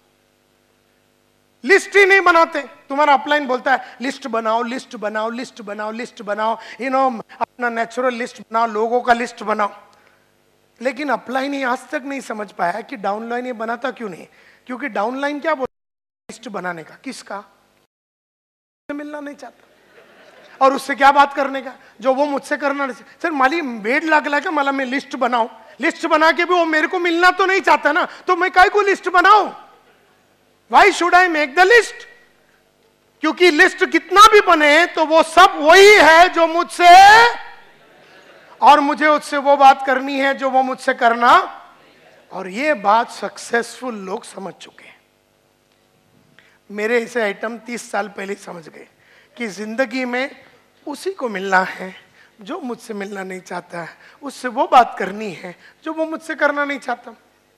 लिस्ट ही नहीं बनाते। तुम्हारा अपलाइन बोलता है लिस्ट बनाओ, लिस्ट बनाओ, लिस्ट बनाओ, लिस्ट बनाओ, यू नो अपना नेचुरल लिस्ट बनाओ, लोगों का लिस्ट बनाओ। लेकिन अपलाइन ही आज तक नहीं समझ पाया कि डाउनलाइन ये बनाता क्यों नहीं। क्योंकि डाउनलाइन क्या बोलता है लिस्ट बनाने का, किसका? मिलना नहीं चाहता, और उससे क्या बात करने का जो वो मुझसे करना नहीं। सर माली वेट लाग लगा मला मैं लिस्ट बनाऊं, लिस्ट बना के भी वो मेरे को मिलना तो नहीं चाहता ना, तो मैं काय को लिस्ट बनाऊं? Why should I make the list? क्योंकि लिस्ट कितना भी बने तो वो सब वही है जो मुझसे, और मुझे उससे वो बात करनी है जो वो मुझसे करना। और ये बात सक्सेसफुल लोग समझ चुके हैं। मेरे ऐसे आइटम तीस साल पहले समझ गए कि जिंदगी में उसी को मिलना है जो मुझसे मिलना नहीं चाहता है, उससे वो बात करनी है जो वो मुझसे करना नहीं चाहता।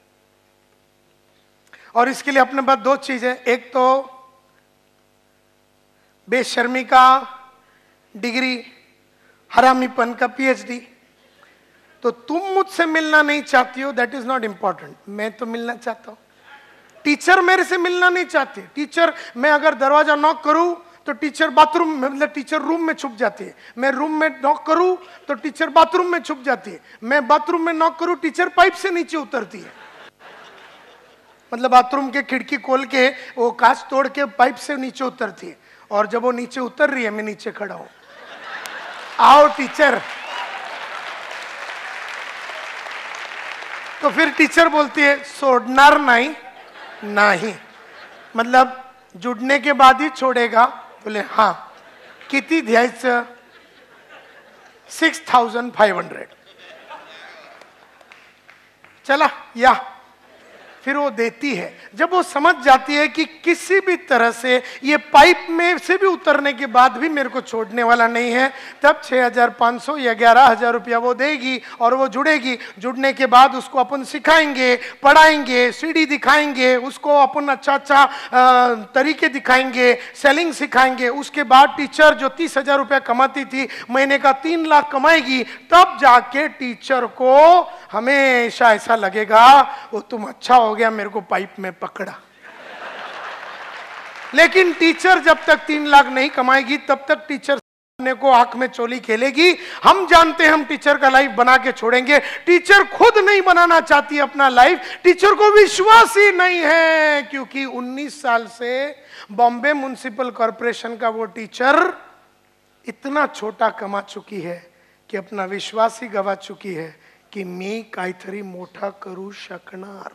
और इसके लिए अपने पास दो चीजें, एक तो बेशर्मी का डिग्री, हरामीपन का पीएचडी। तो तुम मुझसे मिलना नहीं चाहती हो, दैट इज नॉट इंपॉर्टेंट। मैं तो मिलना चाहता हूं। टीचर मेरे से मिलना नहीं चाहती। टीचर, मैं अगर दरवाजा नॉक करूं तो टीचर बाथरूम में, मतलब टीचर रूम में छुप जाती है। मैं रूम में नॉक करूं तो टीचर बाथरूम में छुप जाती है। मैं बाथरूम में नॉक करूं, टीचर पाइप से नीचे उतरती है। मतलब बाथरूम के खिड़की खोल के वो कांच तोड़ के पाइप से नीचे उतरती है, और जब वो नीचे उतर रही है मैं नीचे खड़ा हूं, आओ टीचर। तो फिर टीचर बोलती है सोडनार नहीं नहीं, मतलब जुड़ने के बाद ही छोड़ेगा। बोले हाँ, किती द्यायचं? Six thousand five hundred. चला या फिर वो देती है। जब वो समझ जाती है कि किसी भी तरह से ये पाइप में से भी उतरने के बाद भी मेरे को छोड़ने वाला नहीं है, तब छह हजार पाँच सौ या ग्यारह हजार रुपया वो देगी और वो जुड़ेगी। जुड़ने के बाद उसको अपन सिखाएंगे, पढ़ाएंगे, सीढ़ी दिखाएंगे, उसको अपन अच्छा अच्छा तरीके दिखाएंगे, सेलिंग सिखाएंगे। उसके बाद टीचर जो तीस हजार रुपया कमाती थी महीने का तीन लाख कमाएगी। तब जाके टीचर को हमेशा ऐसा लगेगा वो तुम अच्छा हो गया मेरे को पाइप में पकड़ा। लेकिन टीचर जब तक तीन लाख नहीं कमाएगी तब तक टीचर को आंख में चोली खेलेगी। हम जानते हैं हम टीचर का लाइफ बना के छोड़ेंगे। टीचर खुद नहीं बनाना चाहती अपना लाइफ, टीचर को विश्वास ही नहीं है, क्योंकि उन्नीस साल से बॉम्बे म्युनिसिपल कॉर्पोरेशन का वो टीचर इतना छोटा कमा चुकी है कि अपना विश्वास ही गवा चुकी है की मी काहीतरी मोठा करू शकणार।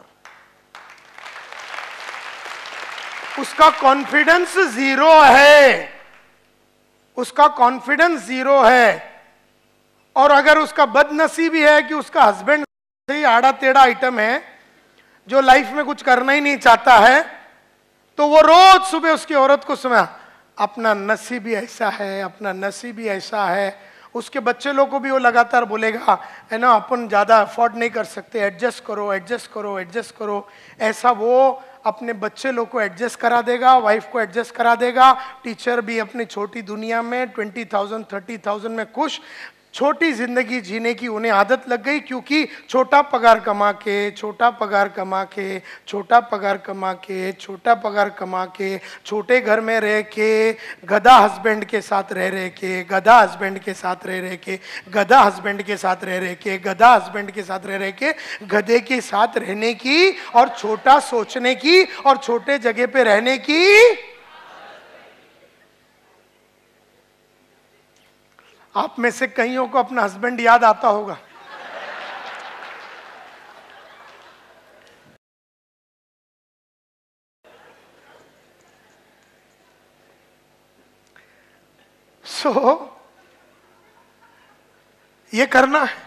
उसका कॉन्फिडेंस जीरो है, उसका कॉन्फिडेंस जीरो है। और अगर उसका बदनसीबी है कि उसका हस्बैंड सही आड़ा टेढ़ा आइटम है जो लाइफ में कुछ करना ही नहीं चाहता है, तो वो रोज सुबह उसकी औरत को सुना अपना नसीब ही ऐसा है, अपना नसीब ही ऐसा है। उसके बच्चे लोग को भी वो लगातार बोलेगा है ना, अपन ज्यादा अफोर्ड नहीं कर सकते, एडजस्ट करो एडजस्ट करो एडजस्ट करो। ऐसा वो अपने बच्चे लोग को एडजस्ट करा देगा, वाइफ को एडजस्ट करा देगा। टीचर भी अपनी छोटी दुनिया में ट्वेंटी थाउजेंड थर्टी थाउजेंड में खुश, छोटी जिंदगी जीने की उन्हें आदत लग गई, क्योंकि छोटा पगार कमा के छोटा पगार कमा के छोटा पगार कमा के छोटा पगार कमा के छोटे घर में रह के गधा हस्बैंड के साथ रह रह के गधा हस्बैंड के साथ रह रह के गधा हस्बैंड के साथ रह रह के गधा हस्बैंड के साथ रह रह के गधे के साथ रहने की और छोटा सोचने की और छोटे जगह पे रहने की। आप में से कईयों को अपना हस्बैंड याद आता होगा। सो so, ये करना है।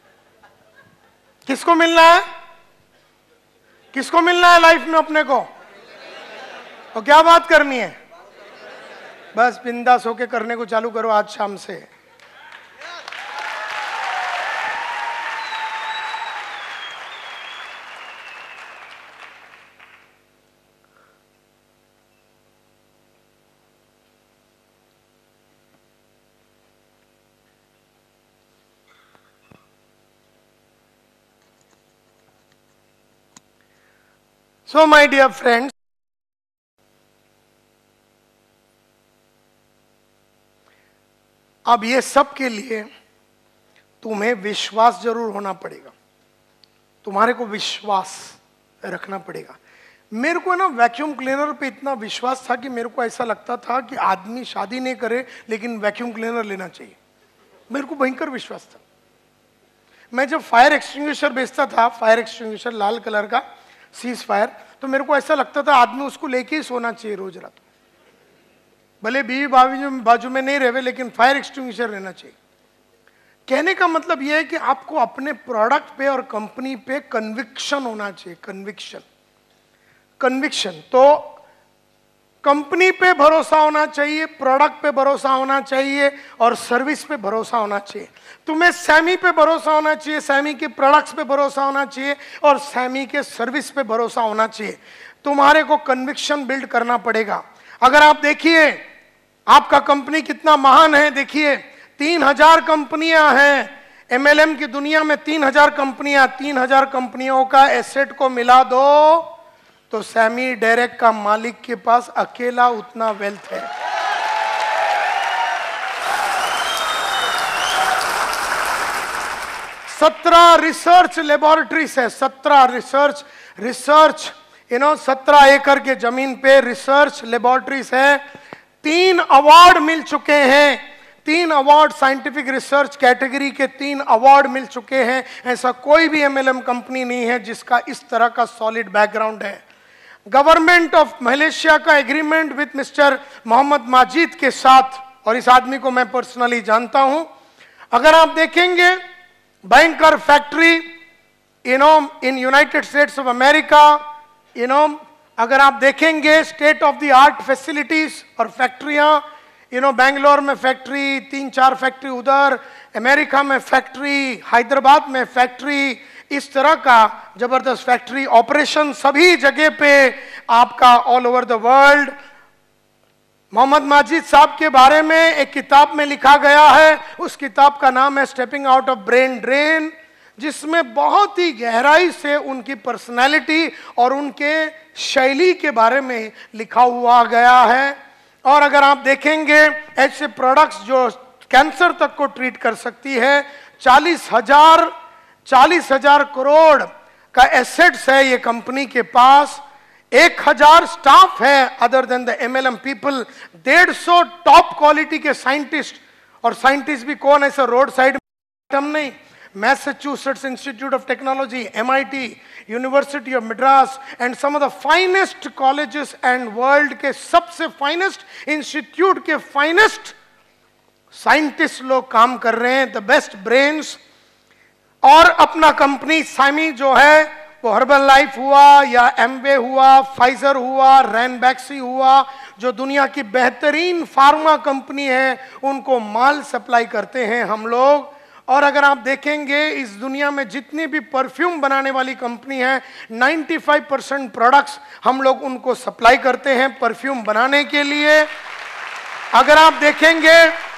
किसको मिलना है? किसको मिलना है लाइफ में अपने को? और क्या बात करनी है? बस बिंदास होके करने को चालू करो आज शाम से। So my dear friends, अब ये सब के लिए तुम्हें विश्वास जरूर होना पड़ेगा, तुम्हारे को विश्वास रखना पड़ेगा। मेरे को ना वैक्यूम क्लीनर पे इतना विश्वास था कि मेरे को ऐसा लगता था कि आदमी शादी नहीं करे लेकिन वैक्यूम क्लीनर लेना चाहिए। मेरे को भयंकर विश्वास था। मैं जब फायर एक्सटिंग्विशर बेचता था, फायर एक्सटिंग्विशर लाल कलर का सीज फायर, तो मेरे को ऐसा लगता था आदमी उसको लेके ही सोना चाहिए रोज रात। भले बीवी बाजू बाजू में नहीं रहे लेकिन फायर एक्सटिंग्विशर लेना चाहिए। कहने का मतलब यह है कि आपको अपने प्रोडक्ट पे और कंपनी पे कन्विक्शन होना चाहिए। कन्विक्शन कन्विक्शन तो कंपनी पे भरोसा होना चाहिए, प्रोडक्ट पे भरोसा होना चाहिए और सर्विस पे भरोसा होना चाहिए। तुम्हें सैमी पे भरोसा होना चाहिए, सैमी के प्रोडक्ट्स पे भरोसा होना चाहिए और सैमी के सर्विस पे भरोसा होना चाहिए। तुम्हारे को कन्विक्शन बिल्ड करना पड़ेगा। अगर आप देखिए आपका कंपनी कितना महान है, देखिए तीन हजार कंपनियां हैं एमएलएम की दुनिया में। तीन हजार कंपनियां, तीन हजार कंपनियों का एसेट को मिला दो तो सैमी डायरेक्ट का मालिक के पास अकेला उतना वेल्थ है। सत्रह रिसर्च लेबोरेटरीज है, सत्रह रिसर्च रिसर्च यू नो सत्रह एकड़ के जमीन पे रिसर्च लेबोरेटरीज है, तीन अवार्ड मिल चुके हैं, तीन अवार्ड साइंटिफिक रिसर्च कैटेगरी के तीन अवार्ड मिल चुके हैं। ऐसा कोई भी एमएलएम कंपनी नहीं है जिसका इस तरह का सॉलिड बैकग्राउंड है। गवर्नमेंट ऑफ मलेशिया का agreement with mister Mohammad Majid के साथ, और इस आदमी को मैं पर्सनली जानता हूं, अगर आप देखेंगे banker factory you know in United States of America, you know अगर आप देखेंगे state of the art facilities और फैक्ट्रियां, यू नो बेंगलोर में फैक्ट्री, तीन चार फैक्ट्री उधर, अमेरिका में फैक्ट्री, हैदराबाद में फैक्ट्री, इस तरह का जबरदस्त फैक्ट्री ऑपरेशन सभी जगह पे आपका all over the world. Mohammad Majid साहब के बारे में एक किताब में लिखा गया है, उस किताब का नाम है stepping out of brain drain, जिसमें बहुत ही गहराई से उनकी पर्सनैलिटी और उनके शैली के बारे में लिखा हुआ गया है। और अगर आप देखेंगे ऐसे प्रोडक्ट्स जो कैंसर तक को ट्रीट कर सकती है, चालीस हजार चालीस हजार करोड़ का एसेट्स है ये कंपनी के पास, एक हजार स्टाफ है other than the MLM people, डेढ़ सौ टॉप क्वालिटी के साइंटिस्ट, और साइंटिस्ट भी कौन, ऐसा रोड साइड हम नहीं, Massachusetts Institute of Technology, MIT, University of Madras and some of the finest colleges and world के सबसे फाइनेस्ट इंस्टीट्यूट के फाइनेस्ट साइंटिस्ट लोग काम कर रहे हैं, द बेस्ट ब्रेन्स। और अपना कंपनी साइमी जो है वो हर्बल लाइफ हुआ या एम्बे हुआ, फाइजर हुआ, रैनबैक्सी हुआ, जो दुनिया की बेहतरीन फार्मा कंपनी है, उनको माल सप्लाई करते हैं हम लोग। और अगर आप देखेंगे इस दुनिया में जितनी भी परफ्यूम बनाने वाली कंपनी है, पचानवे परसेंट प्रोडक्ट्स हम लोग उनको सप्लाई करते हैं परफ्यूम बनाने के लिए। अगर आप देखेंगे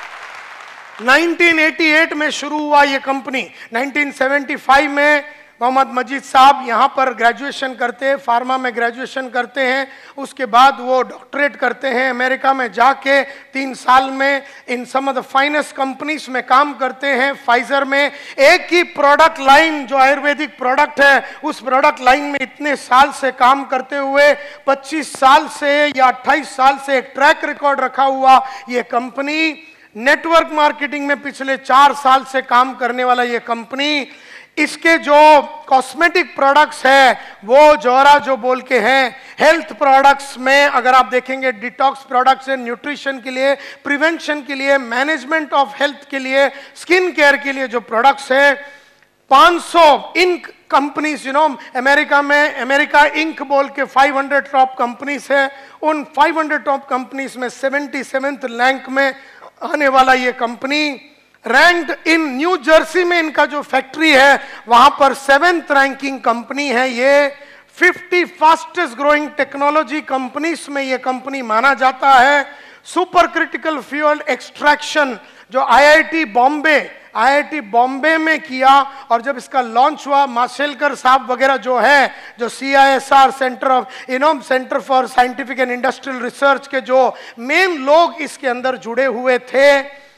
उन्नीस सौ अट्ठासी में शुरू हुआ ये कंपनी, उन्नीस सौ पचहत्तर में मोहम्मद मजीद साहब यहाँ पर ग्रेजुएशन करते हैं, फार्मा में ग्रेजुएशन करते हैं, उसके बाद वो डॉक्टरेट करते हैं, अमेरिका में जाके तीन साल में in some of the finest companies में काम करते हैं। फाइजर में एक ही प्रोडक्ट लाइन जो आयुर्वेदिक प्रोडक्ट है, उस प्रोडक्ट लाइन में इतने साल से काम करते हुए पच्चीस साल से या अट्ठाईस साल से एक ट्रैक रिकॉर्ड रखा हुआ ये कंपनी, नेटवर्क मार्केटिंग में पिछले चार साल से काम करने वाला ये कंपनी, इसके जो कॉस्मेटिक प्रोडक्ट्स है वो जोरा जो बोल के हैं, हेल्थ प्रोडक्ट्स में अगर आप देखेंगे डिटॉक्स प्रोडक्ट्स है, न्यूट्रिशन के लिए, प्रिवेंशन के लिए, मैनेजमेंट ऑफ हेल्थ के लिए, स्किन केयर के लिए जो प्रोडक्ट्स है, पाँच सौ Inc companies, you know America में अमेरिका इंक बोल के पाँच सौ टॉप कंपनीज है, उन पाँच सौ टॉप कंपनीज में सतहत्तरवें रैंक में आने वाला ये company, ranked in New Jersey में इनका जो फैक्ट्री है वहां पर सेवेंथ रैंकिंग कंपनी है ये, पचास फास्टेस्ट ग्रोइंग टेक्नोलॉजी कंपनीज में ये कंपनी माना जाता है। सुपर क्रिटिकल फ्यूल एक्सट्रैक्शन जो आईआईटी बॉम्बे आईआईटी बॉम्बे में किया, और जब इसका लॉन्च हुआ माशेलकर साहब वगैरह जो है, जो CISR centre of you know centre for scientific and industrial research के जो मेन लोग इसके अंदर जुड़े हुए थे,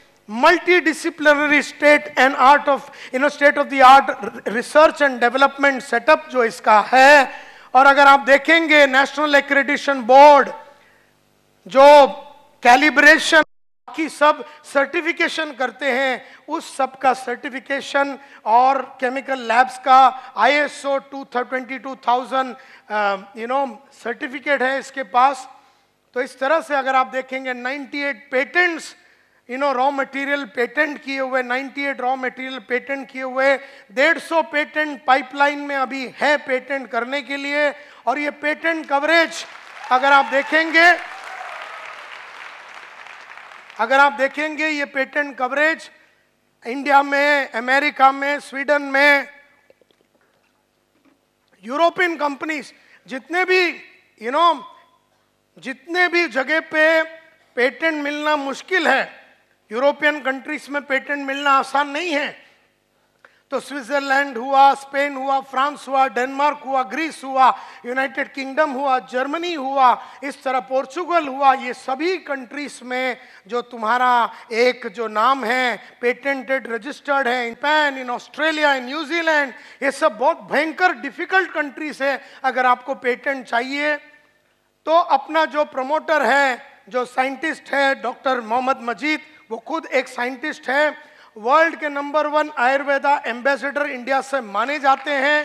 multi state and art of you know state of the art research and development setup जो इसका है। और अगर आप देखेंगे नेशनल एक्रेडिटेशन बोर्ड जो कैलिब्रेशन की सब सर्टिफिकेशन करते हैं, उस सब का सर्टिफिकेशन और केमिकल लैब्स का आईएसओ बाईस हज़ार यू नो सर्टिफिकेट है इसके पास। तो इस तरह से अगर आप देखेंगे अट्ठानवे patents you know raw material patent किए हुए, अट्ठानवे रॉ मटेरियल पेटेंट किए हुए, डेढ़ सौ पेटेंट पाइपलाइन में अभी है पेटेंट करने के लिए। और ये पेटेंट कवरेज अगर आप देखेंगे अगर आप देखेंगे ये पेटेंट कवरेज इंडिया में, अमेरिका में, स्वीडन में, यूरोपियन कंपनीज जितने भी यू नो जितने भी जगह पे पेटेंट मिलना मुश्किल है, यूरोपियन कंट्रीज में पेटेंट मिलना आसान नहीं है, तो स्विट्जरलैंड हुआ, स्पेन हुआ, फ्रांस हुआ, डेनमार्क हुआ, ग्रीस हुआ, यूनाइटेड किंगडम हुआ, जर्मनी हुआ, इस तरह पोर्चुगल हुआ। ये सभी कंट्रीज में जो तुम्हारा एक जो नाम है पेटेंटेड रजिस्टर्ड है, in Japan, in Australia, in New Zealand, ये सब बहुत भयंकर डिफिकल्ट कंट्रीज है। अगर आपको पेटेंट चाहिए तो अपना जो प्रमोटर है, जो साइंटिस्ट है डॉक्टर मोहम्मद मजीद, वो खुद एक साइंटिस्ट है, वर्ल्ड के number one Ayurveda ambassador India से माने जाते हैं।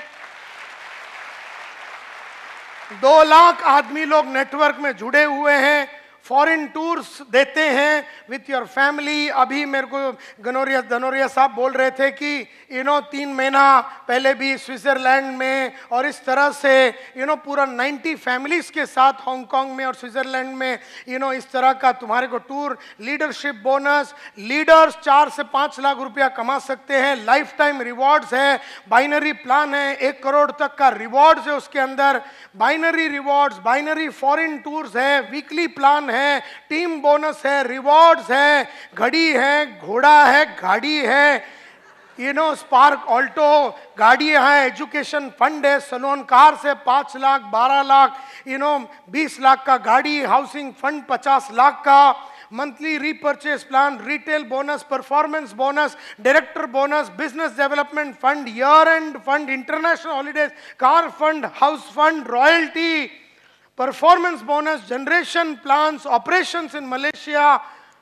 दो लाख आदमी लोग नेटवर्क में जुड़े हुए हैं, फॉरेन टूर्स देते हैं विथ योर फैमिली। अभी मेरे को गनोरिया धनोरिया साहब बोल रहे थे कि यू नो तीन महीना पहले भी स्विट्जरलैंड में और इस तरह से यू नो पूरा नब्बे फैमिलीज के साथ हांगकांग में और स्विट्जरलैंड में यू नो इस तरह का तुम्हारे को टूर, लीडरशिप बोनस, लीडर्स चार से पाँच लाख रुपया कमा सकते हैं, लाइफ टाइम रिवॉर्ड्स है, बाइनरी प्लान है, एक करोड़ तक का रिवॉर्ड्स है उसके अंदर, binary rewards, binary foreign tours है, वीकली प्लान है, टीम बोनस है, रिवॉर्ड्स है, घड़ी है, घोड़ा है, गाड़ी है, यू नो स्पार्क ऑल्टो गाड़ी है, एजुकेशन फंड है, सलोन कार से पाँच लाख, बारह लाख, यू नो बीस लाख का गाड़ी, हाउसिंग फंड पचास लाख का, monthly repurchase plan, retail bonus, performance bonus, director bonus, business development fund, year end fund, international holidays, car fund, house fund, royalty, performance bonus, generation plans, operations in Malaysia.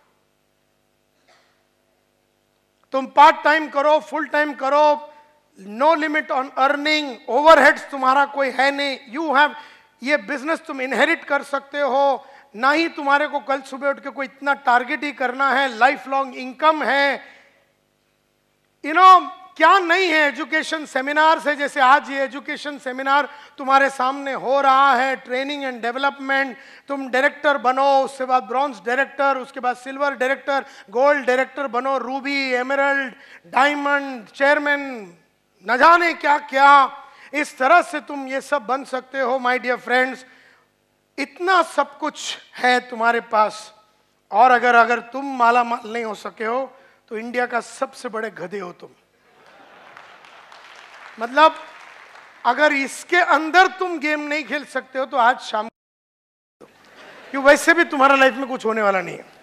तुम part time करो, full time करो, no limit on earning, overheads तुम्हारा कोई है नहीं, you have, ये business तुम inherit कर सकते हो, ना ही तुम्हारे को कल सुबह उठ के कोई इतना टारगेट ही करना है, लाइफ लॉन्ग इनकम है। यू नो क्या नहीं है, एजुकेशन सेमिनार से, जैसे आज ये एजुकेशन सेमिनार तुम्हारे सामने हो रहा है, ट्रेनिंग एंड डेवलपमेंट, तुम डायरेक्टर बनो, उसके बाद ब्रॉन्ज डायरेक्टर, उसके बाद सिल्वर डायरेक्टर, गोल्ड डायरेक्टर बनो, रूबी, एमरल्ड, डायमंड, चेयरमैन, न जाने क्या क्या, इस तरह से तुम ये सब बन सकते हो। माय डियर फ्रेंड्स, इतना सब कुछ है तुम्हारे पास, और अगर अगर तुम माला माल नहीं हो सके हो तो इंडिया का सबसे बड़े गधे हो तुम। मतलब अगर इसके अंदर तुम गेम नहीं खेल सकते हो तो आज शाम क्यों, वैसे भी तुम्हारा लाइफ में कुछ होने वाला नहीं है।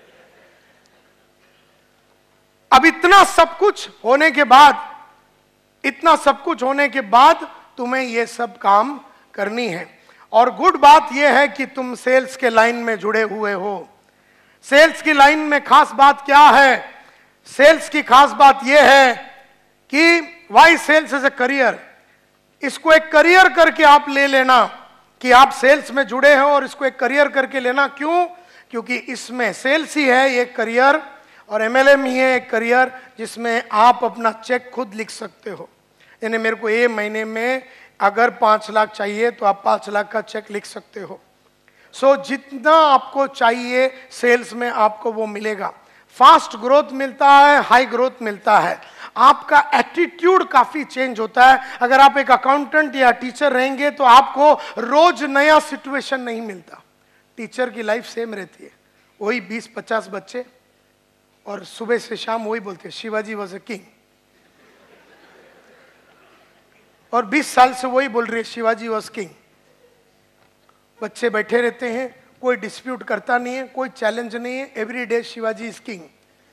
अब इतना सब कुछ होने के बाद, इतना सब कुछ होने के बाद तुम्हें ये सब काम करनी है। और गुड बात यह है कि तुम सेल्स के लाइन में जुड़े हुए हो। सेल्स की लाइन में खास बात क्या है? सेल्स की खास बात यह है कि why sales is a career. इसको एक करियर करके आप ले लेना कि आप सेल्स में जुड़े हो, और इसको एक करियर करके लेना। क्यों? क्योंकि इसमें सेल्स ही है एक करियर, और एमएलएम ही है एक करियर जिसमें आप अपना चेक खुद लिख सकते हो। यानी मेरे को ये महीने में अगर पांच लाख चाहिए तो आप पांच लाख का चेक लिख सकते हो। सो so, जितना आपको चाहिए सेल्स में आपको वो मिलेगा। फास्ट ग्रोथ मिलता है, हाई ग्रोथ मिलता है। आपका एटीट्यूड काफी चेंज होता है। अगर आप एक अकाउंटेंट या टीचर रहेंगे तो आपको रोज नया सिचुएशन नहीं मिलता। टीचर की लाइफ सेम रहती है, वही बीस पचास बच्चे, और सुबह से शाम वही बोलते हैं शिवाजी वॉज ए किंग, और बीस साल से वही बोल रही है शिवाजी वॉज किंग। बच्चे बैठे रहते हैं, कोई डिस्प्यूट करता नहीं है, कोई चैलेंज नहीं है, every day Shivaji is king.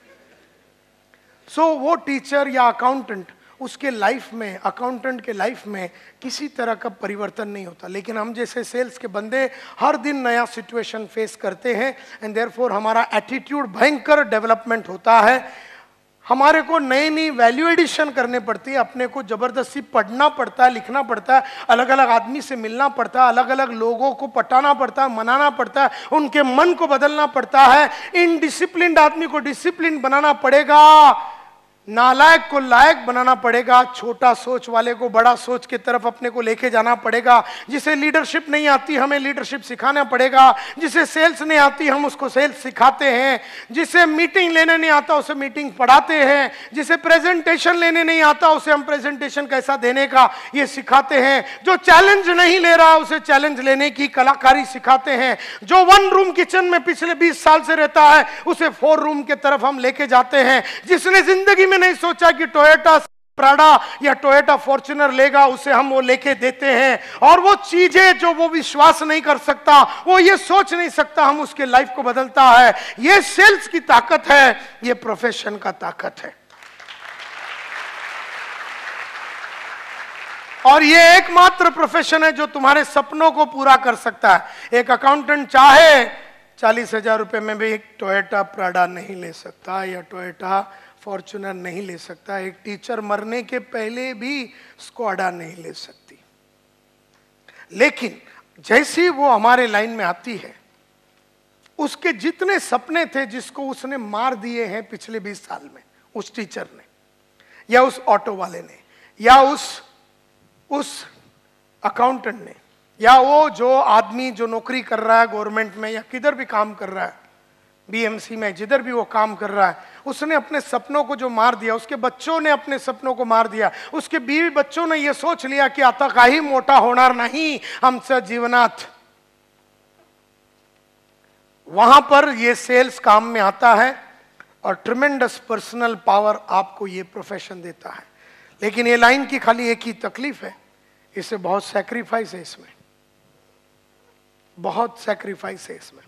So वो टीचर या अकाउंटेंट, उसके लाइफ में, अकाउंटेंट के लाइफ में किसी तरह का परिवर्तन नहीं होता। लेकिन हम जैसे सेल्स के बंदे हर दिन नया सिचुएशन फेस करते हैं, एंड देयरफॉर हमारा एटीट्यूड भयंकर डेवलपमेंट होता है। हमारे को नई नई वैल्यू एडिशन करने पड़ती है, अपने को जबरदस्ती पढ़ना पड़ता है, लिखना पड़ता है, अलग अलग आदमी से मिलना पड़ता है, अलग अलग लोगों को पटाना पड़ता है, मनाना पड़ता है, उनके मन को बदलना पड़ता है। इनडिसिप्लिन्ड आदमी को डिसिप्लिन बनाना पड़ेगा, नालायक को लायक बनाना पड़ेगा, छोटा सोच वाले को बड़ा सोच की तरफ अपने को लेके जाना पड़ेगा। जिसे लीडरशिप नहीं आती हमें लीडरशिप सिखाना पड़ेगा, जिसे सेल्स नहीं आती हम उसको सेल्स सिखाते हैं, जिसे मीटिंग लेने नहीं आता उसे मीटिंग पढ़ाते हैं, जिसे प्रेजेंटेशन लेने नहीं आता उसे हम प्रेजेंटेशन कैसा देने का ये सिखाते हैं, जो चैलेंज नहीं ले रहा उसे चैलेंज लेने की कलाकारी सिखाते हैं, जो वन रूम किचन में पिछले बीस साल से रहता है उसे फोर रूम की तरफ हम लेके जाते हैं, जिसने जिंदगी में नहीं सोचा कि टोयोटा प्राडा या टोयोटा फॉर्च्यूनर लेगा, उसे हम वो लेके देते हैं, और वो चीजें जो वो विश्वास नहीं कर सकता, वो ये सोच नहीं सकता, हम उसके लाइफ को बदलता है। ये सेल्स की ताकत है, ये प्रोफेशन का ताकत है। और ये एकमात्र प्रोफेशन है जो तुम्हारे सपनों को पूरा कर सकता है। एक अकाउंटेंट चाहे चालीस हजार रुपए में भी एक टोयोटा प्राडा नहीं ले सकता या टोयोटा फॉर्च्यूनर नहीं ले सकता। एक टीचर मरने के पहले भी स्क्वाडा नहीं ले सकती। लेकिन जैसी वो हमारे लाइन में आती है, उसके जितने सपने थे जिसको उसने मार दिए हैं पिछले बीस साल में, उस टीचर ने या उस ऑटो वाले ने या उस उस अकाउंटेंट ने या वो जो आदमी जो नौकरी कर रहा है गवर्नमेंट में या किधर भी काम कर रहा है, बीएमसी में, जिधर भी वो काम कर रहा है, उसने अपने सपनों को जो मार दिया, उसके बच्चों ने अपने सपनों को मार दिया, उसके बीवी बच्चों ने ये सोच लिया कि आता काही मोटा होणार नहीं आमच्या जीवनात। वहां पर ये सेल्स काम में आता है और ट्रिमेंडस पर्सनल पावर आपको ये प्रोफेशन देता है। लेकिन ये लाइन की खाली एक ही तकलीफ है, इससे बहुत सैक्रिफाइस है, इसमें बहुत सैक्रिफाइस है। इसमें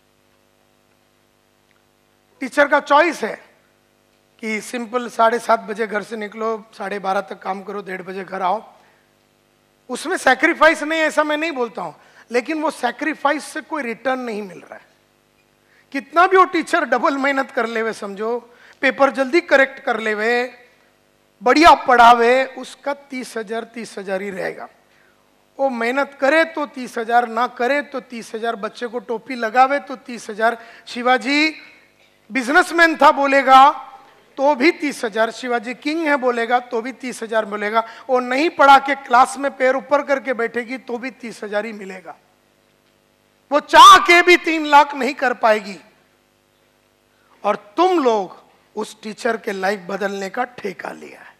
टीचर का चॉइस है कि सिंपल साढ़े सात बजे घर से निकलो, साढ़े बारह तक काम करो, डेढ़ बजे घर आओ। उसमें सैक्रिफाइस नहीं है ऐसा मैं नहीं बोलता हूं, लेकिन वो सैक्रिफाइस से कोई रिटर्न नहीं मिल रहा है। कितना भी वो टीचर डबल मेहनत कर ले वे, समझो पेपर जल्दी करेक्ट कर ले वे, बढ़िया पढ़ावे, उसका तीस हजार तीस हजार ही रहेगा। वो मेहनत करे तो तीस हजार, ना करे तो तीस हजार, बच्चे को टोपी लगावे तो तीस हजार। शिवाजी बिजनेसमैन था बोलेगा तो भी तीस हजार, शिवाजी किंग है बोलेगा तो भी तीस हजार मिलेगा। वो नहीं पढ़ा के क्लास में पैर ऊपर करके बैठेगी तो भी तीस हजार ही मिलेगा। वो चाह के भी तीन लाख नहीं कर पाएगी। और तुम लोग उस टीचर के लाइफ बदलने का ठेका लिया है,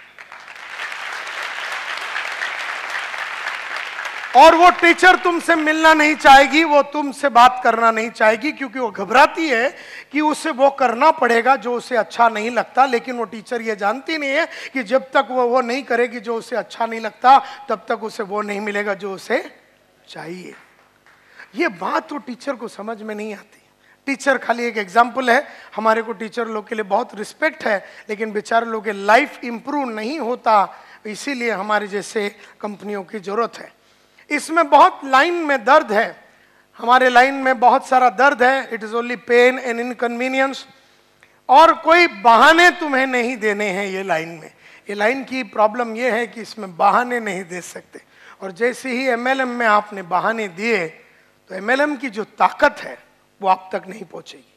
और वो टीचर तुमसे मिलना नहीं चाहेगी, वो तुमसे बात करना नहीं चाहेगी, क्योंकि वो घबराती है कि उसे वो करना पड़ेगा जो उसे अच्छा नहीं लगता। लेकिन वो टीचर ये जानती नहीं है कि जब तक वो वो नहीं करेगी जो उसे अच्छा नहीं लगता, तब तक उसे वो नहीं मिलेगा जो उसे चाहिए। ये बात तो टीचर को समझ में नहीं आती। टीचर खाली एक एग्जाम्पल है। हमारे को टीचर लोग के लिए बहुत रिस्पेक्ट है, लेकिन बेचारे लोग के लाइफ इंप्रूव नहीं होता, इसीलिए हमारे जैसे कंपनियों की जरूरत है। इसमें बहुत लाइन में दर्द है, हमारे लाइन में बहुत सारा दर्द है। It is only pain and inconvenience, और कोई बहाने तुम्हें नहीं देने हैं ये लाइन में। ये लाइन की प्रॉब्लम ये है कि इसमें बहाने नहीं दे सकते। और जैसे ही एमएलएम में आपने बहाने दिए तो एमएलएम की जो ताकत है वो आप तक नहीं पहुंचेगी।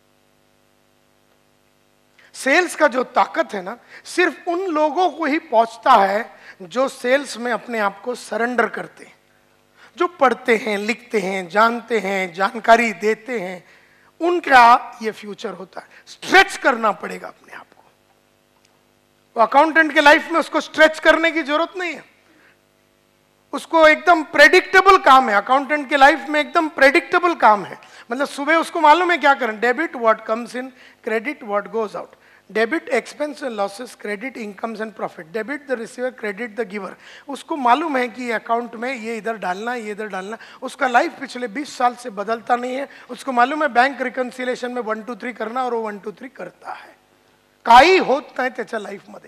सेल्स का जो ताकत है ना, सिर्फ उन लोगों को ही पहुंचता है जो सेल्स में अपने आप को सरेंडर करते हैं, जो पढ़ते हैं, लिखते हैं, जानते हैं, जानकारी देते हैं, उनका ये फ्यूचर होता है। स्ट्रेच करना पड़ेगा अपने आप को। वो अकाउंटेंट के लाइफ में उसको स्ट्रेच करने की जरूरत नहीं है, उसको एकदम प्रेडिक्टेबल काम है। अकाउंटेंट के लाइफ में एकदम प्रेडिक्टेबल काम है, मतलब सुबह उसको मालूम है क्या करें। Debit what comes in, credit what goes out, debit expense and losses, credit incomes and profit, debit the receiver, credit the giver. उसको मालूम है कि अकाउंट में ये इधर डालना, ये इधर डालना। उसका लाइफ पिछले बीस साल से बदलता नहीं है। उसको मालूम है बैंक रिकन्सिलेशन में वन टू थ्री करना, और वो वन टू थ्री करता है। काही होत नाही त्याच्या लाईफमध्ये,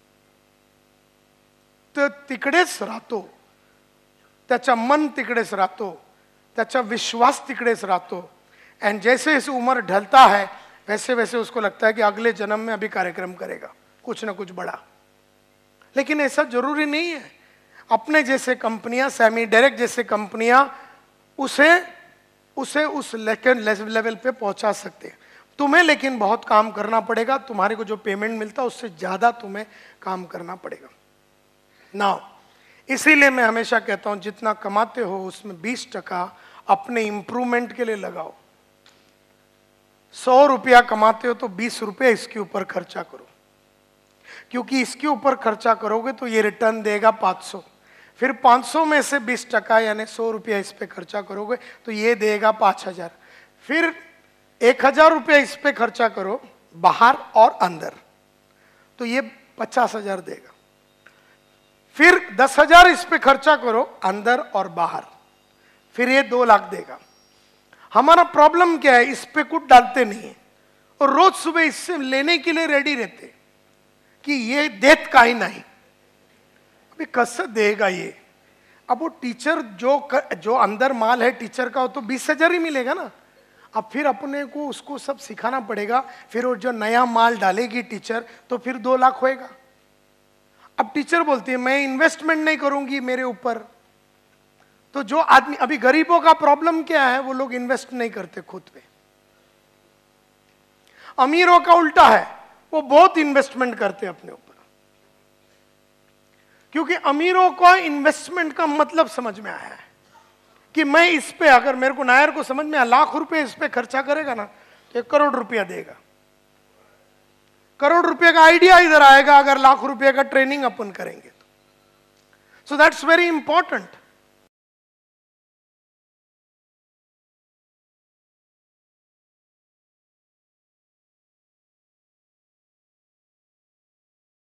तर तिकडेच राहतो, त्याचा मन तिकडेच राहतो, त्याचा विश्वास तिकडेच राहतो। एंड जैसे जैसे उम्र ढलता है वैसे वैसे उसको लगता है कि अगले जन्म में अभी कार्यक्रम करेगा कुछ ना कुछ बड़ा। लेकिन ऐसा जरूरी नहीं है। अपने जैसे कंपनियां, सेमी डायरेक्ट जैसे कंपनियां उसे उसे उस लेवल पे पहुंचा सकते हैं। तुम्हें लेकिन बहुत काम करना पड़ेगा। तुम्हारे को जो पेमेंट मिलता है उससे ज्यादा तुम्हें काम करना पड़ेगा। नाउ इसीलिए मैं हमेशा कहता हूं, जितना कमाते हो उसमें बीस टका अपने इंप्रूवमेंट के लिए लगाओ। सौ रुपया कमाते हो तो बीस रुपये इसके ऊपर खर्चा करो, क्योंकि इसके ऊपर खर्चा करोगे तो ये रिटर्न देगा पाँच सौ। फिर पाँच सौ में से बीस टका यानी सौ रुपया इस पे खर्चा करोगे तो ये देगा पाँच हजार। फिर एक हजार रुपया इस पे खर्चा करो बाहर और अंदर, तो ये पचास हजार देगा। फिर दस हजार इस पे खर्चा करो अंदर और बाहर, फिर ये दो लाख देगा। हमारा प्रॉब्लम क्या है, इस पे कुछ डालते नहीं है और रोज सुबह इससे लेने के लिए रेडी रहते कि ये देत का ही नहीं, अभी कैसे देगा ये। अब वो टीचर जो कर, जो अंदर माल है टीचर का, वो तो बीस हजार ही मिलेगा ना। अब फिर अपने को उसको सब सिखाना पड़ेगा, फिर वो जो नया माल डालेगी टीचर तो फिर दो लाख होएगा। अब टीचर बोलती है मैं इन्वेस्टमेंट नहीं करूंगी मेरे ऊपर, तो जो आदमी, अभी गरीबों का प्रॉब्लम क्या है, वो लोग इन्वेस्ट नहीं करते खुद पे। अमीरों का उल्टा है, वो बहुत इन्वेस्टमेंट करते हैं अपने ऊपर, क्योंकि अमीरों को इन्वेस्टमेंट का मतलब समझ में आया है कि मैं इस पे, अगर मेरे को नायर को समझ में आया लाख रुपए इस पे खर्चा करेगा ना तो एक करोड़ रुपया देगा। करोड़ रुपए का आइडिया इधर आएगा अगर लाख रुपए का ट्रेनिंग अपन करेंगे तो। So that's very important.